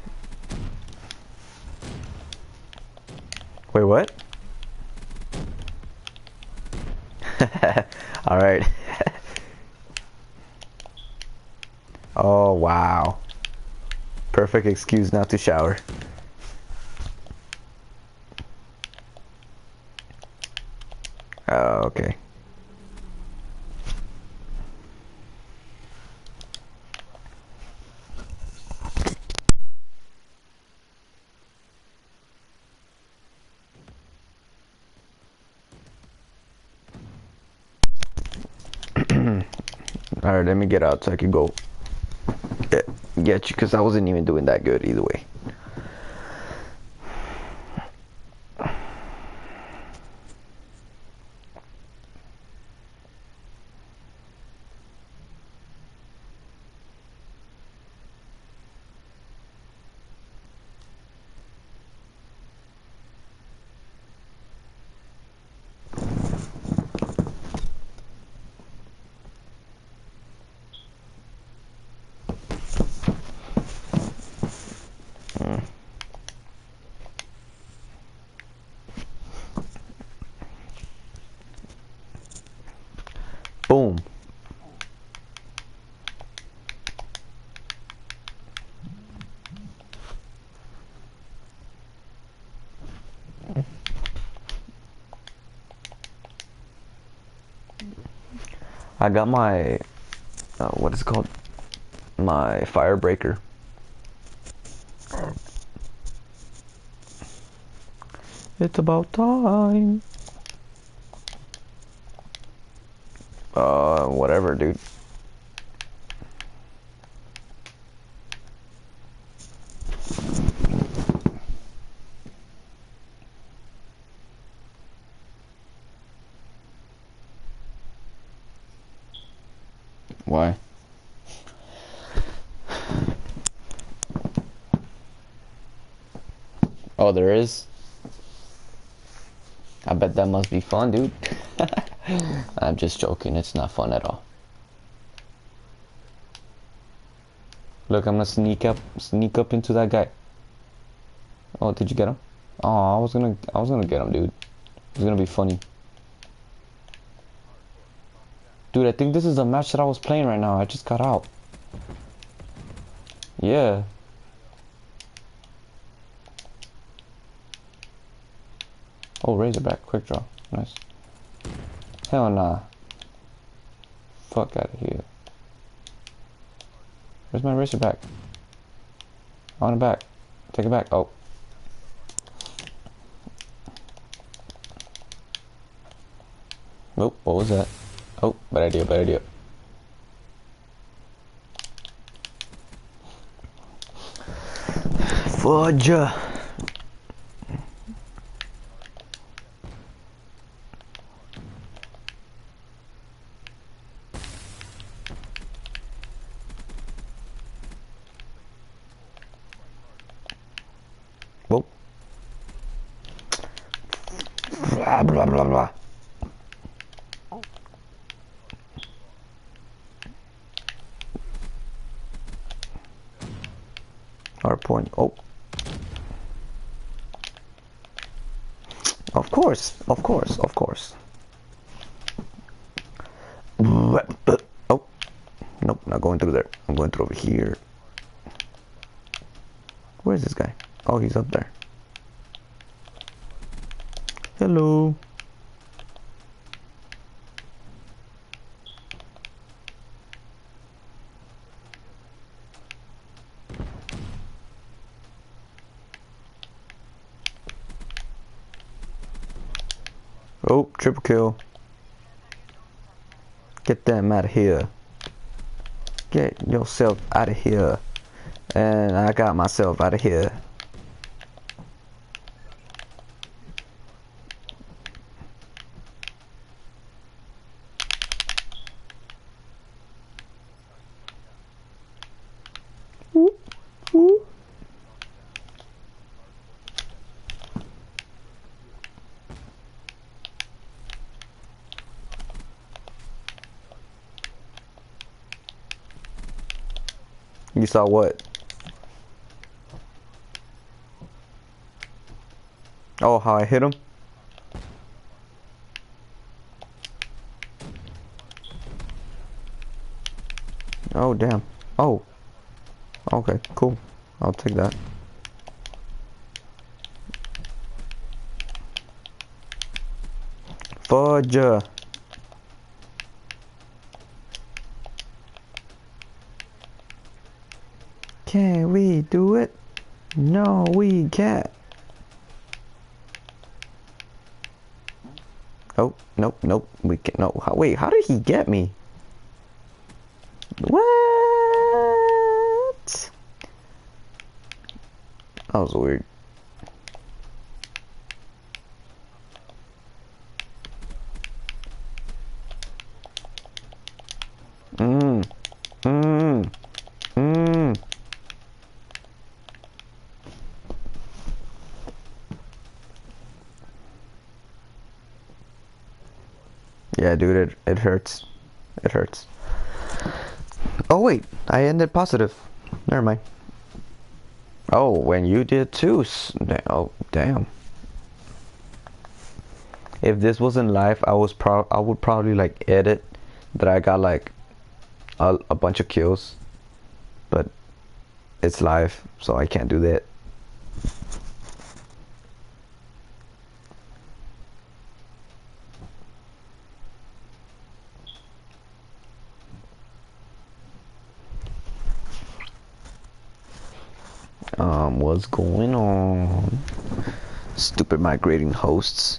Wait, what? All right. Oh, wow. Perfect excuse not to shower. Oh, okay. All right, let me get out so I can go get you, because I wasn't even doing that good either way. I got my what is it called? My firebreaker. It's about time. Whatever, dude. Why? Oh, there is? I bet that must be fun, dude. I'm just joking. It's not fun at all. Look, I'm gonna sneak up into that guy. Oh, did you get him? Oh, I was gonna get him, dude. It's gonna be funny. Dude, I think this is the match that I was playing right now. I just got out. Yeah. Oh, Razorback, quick draw. Nice. Hell nah. Fuck out of here. Where's my Razorback? On the back. Take it back. Oh. Oh, what was that? Oh, bad idea, bad idea. Fudge. Whoa. Blah, blah, blah, blah. Hard point. Oh. Of course, of course, of course. Oh. Nope, not going through there. I'm going through over here. Where's this guy? Oh, he's up there. Hello. Oh, triple kill. Get them out of here. Get yourself out of here. And I got myself out of here. Whoop, whoop. You saw what? Oh, how I hit him? Oh, damn. Oh. Okay, cool. I'll take that. Fudge. Can we do it? No, we can't. Oh, nope, nope. We can't. No. Wait, how did he get me? What? That was weird. Mmm. Mmm. Mmm. Yeah, dude, it hurts. It hurts. Oh wait, I ended positive. Never mind. Oh, when you did too. Oh, damn. If this wasn't live, I would probably like edit that I got like a bunch of kills, but it's live, so I can't do that. What's going on? Stupid migrating hosts.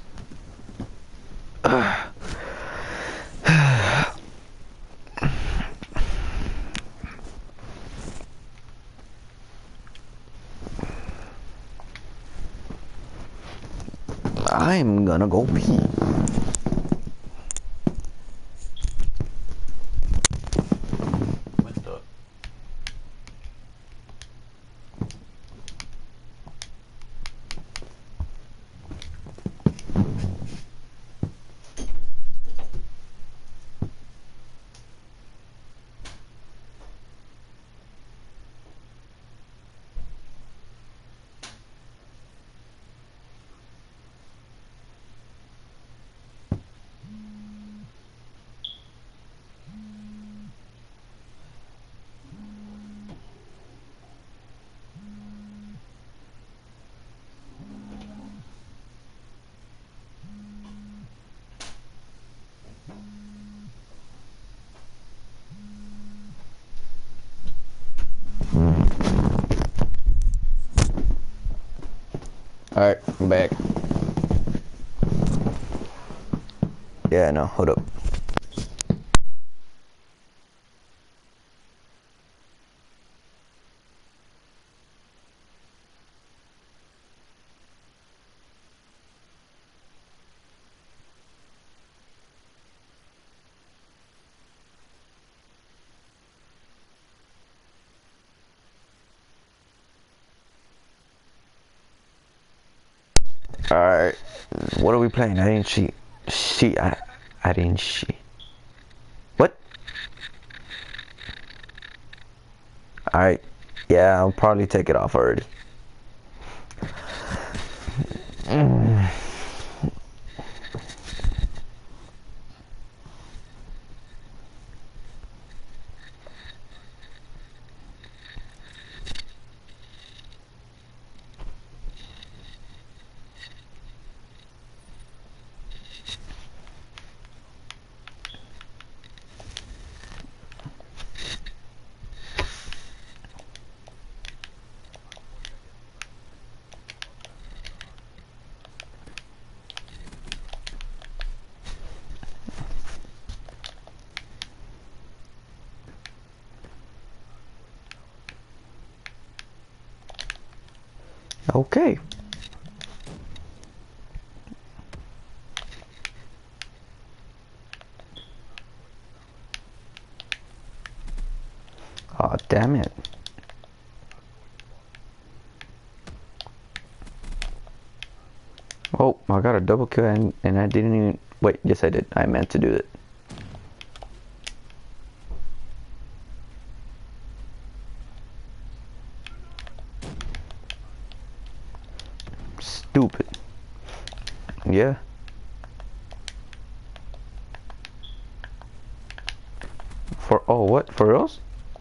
I'm gonna go pee. Alright, I'm back. Yeah, no, hold up. Alright, what are we playing? I didn't cheat. I didn't cheat. What? Alright, yeah, I'll probably take it off already. Okay. Oh, damn it. Oh, I got a double kill and I didn't even... Wait, yes I did. I meant to do it. Stupid. Yeah. For... Oh, what? For reals?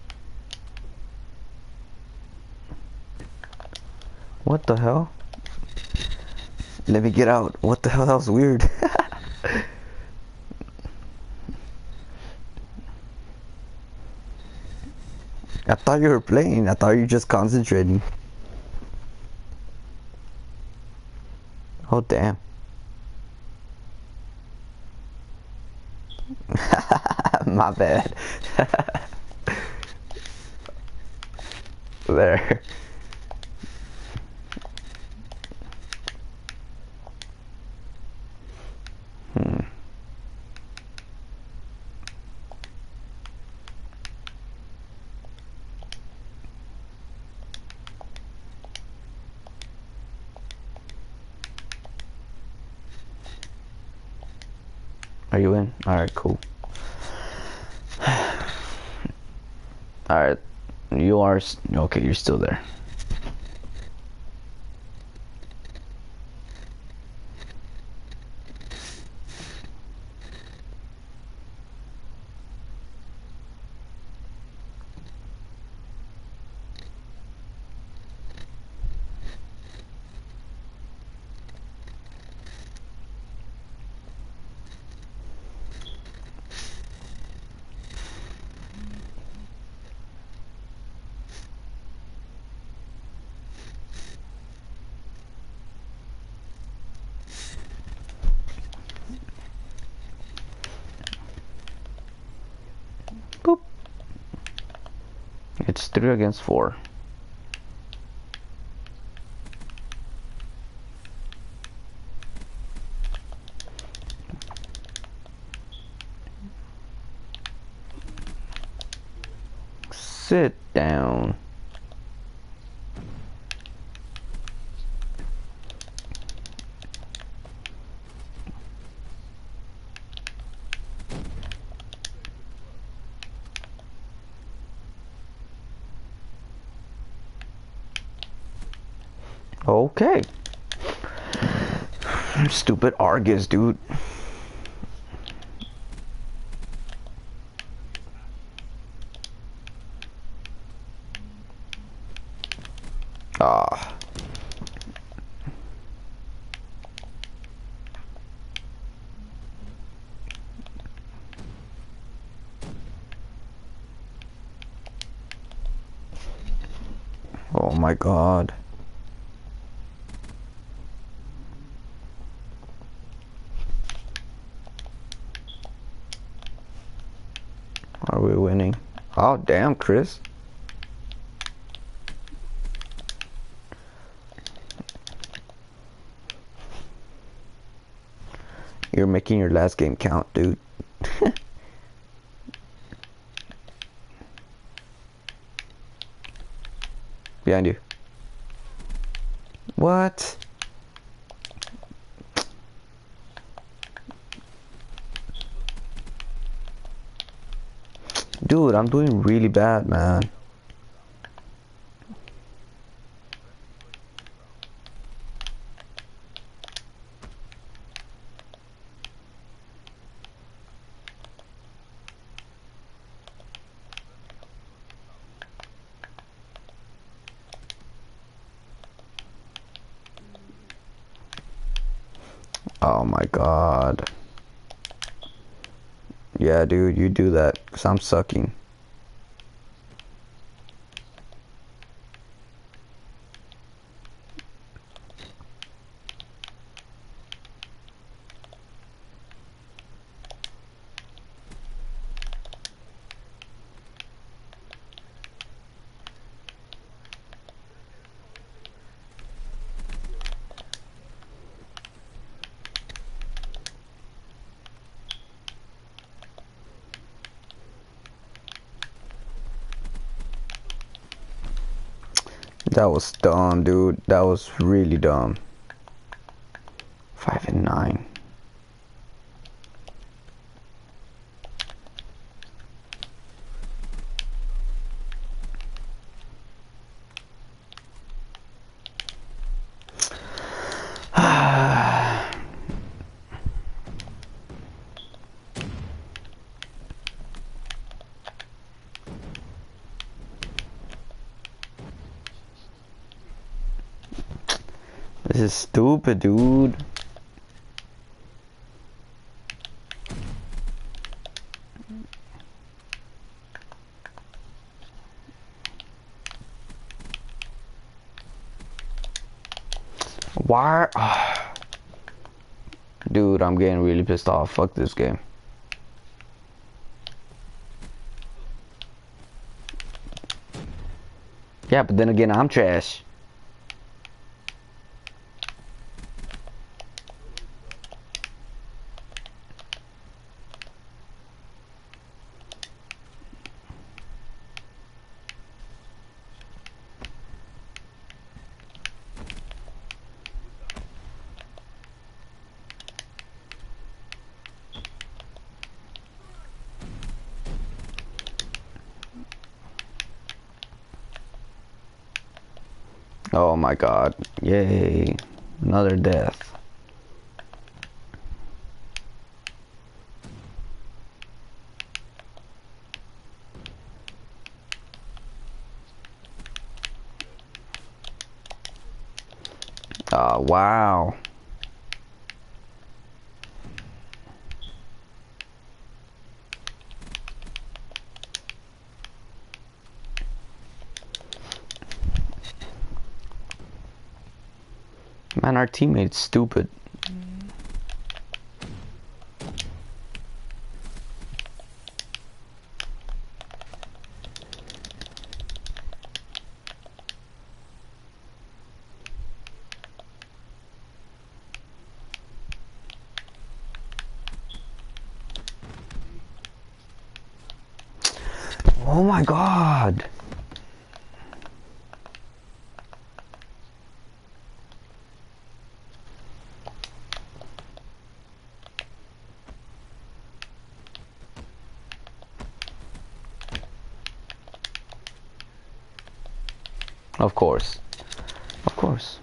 What the hell? Let me get out. What the hell? That was weird. I thought you were playing. I thought you were just concentrating. Oh, damn. My bad. There. Are you in? Alright, cool. Alright. You are... Okay, you're still there. 3 against 4. Sit down. Okay. Stupid Argus, dude. Ah. Oh my god. Are we winning? Oh damn, Chris. You're making your last game count, dude. Behind you. What? Dude, I'm doing really bad, man. Oh my god. Yeah, dude, you do that, because I'm sucking. That was dumb, dude. That was really dumb. 5 and 9. This is stupid, dude. Why? Dude, I'm getting really pissed off. Fuck this game. Yeah, but then again, I'm trash. Oh my god. Yay. Another death. Oh, wow. Man, our teammate's stupid. Oh my god. Of course. Of course.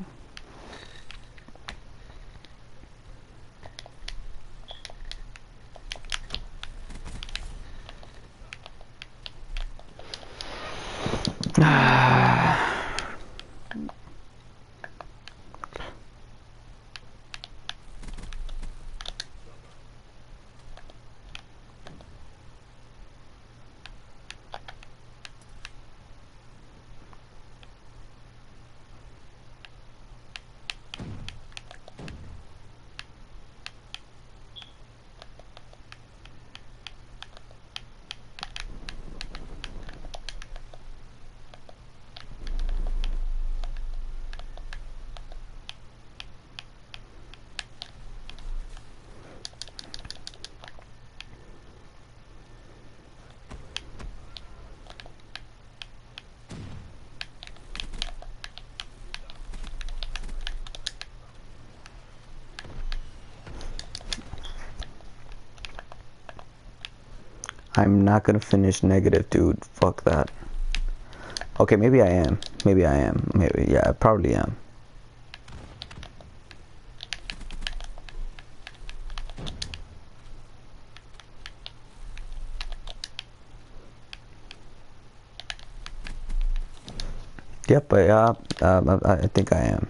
I'm not gonna finish negative, dude. Fuck that. Okay, maybe I am. Maybe I am. Maybe, yeah, I probably am. Yep, I think I am.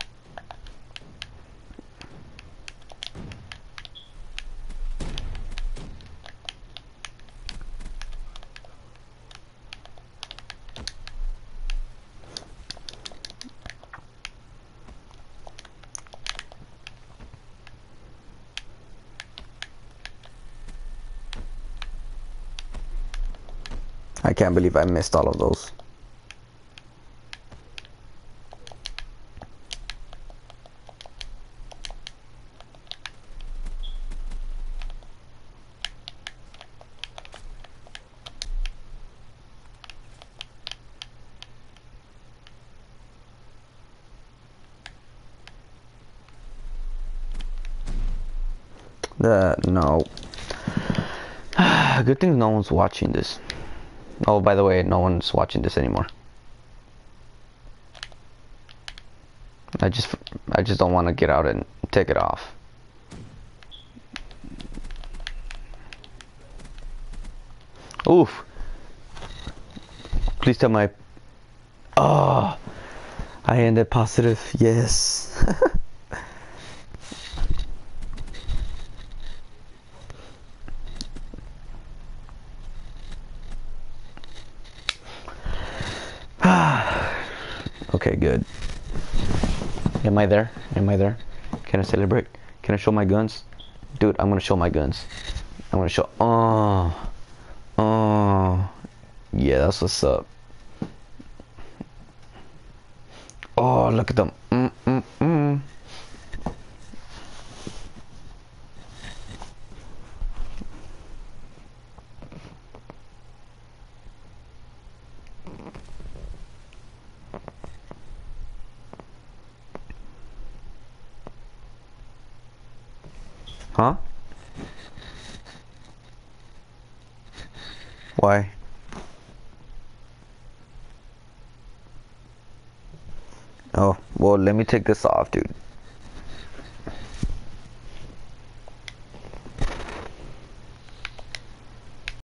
I can't believe I missed all of those. No. Good thing no one's watching this. Oh, by the way, no one's watching this anymore. I just don't want to get out and take it off. Oof. Please tell my... Oh, I ended positive. Yes. Okay, good. Am I there? Am I there? Can I celebrate? Can I show my guns? Dude, I'm gonna show my guns. I'm gonna show... Oh. Yeah, that's what's up. Oh, look at them. Huh? Why? Oh, well, let me take this off, dude.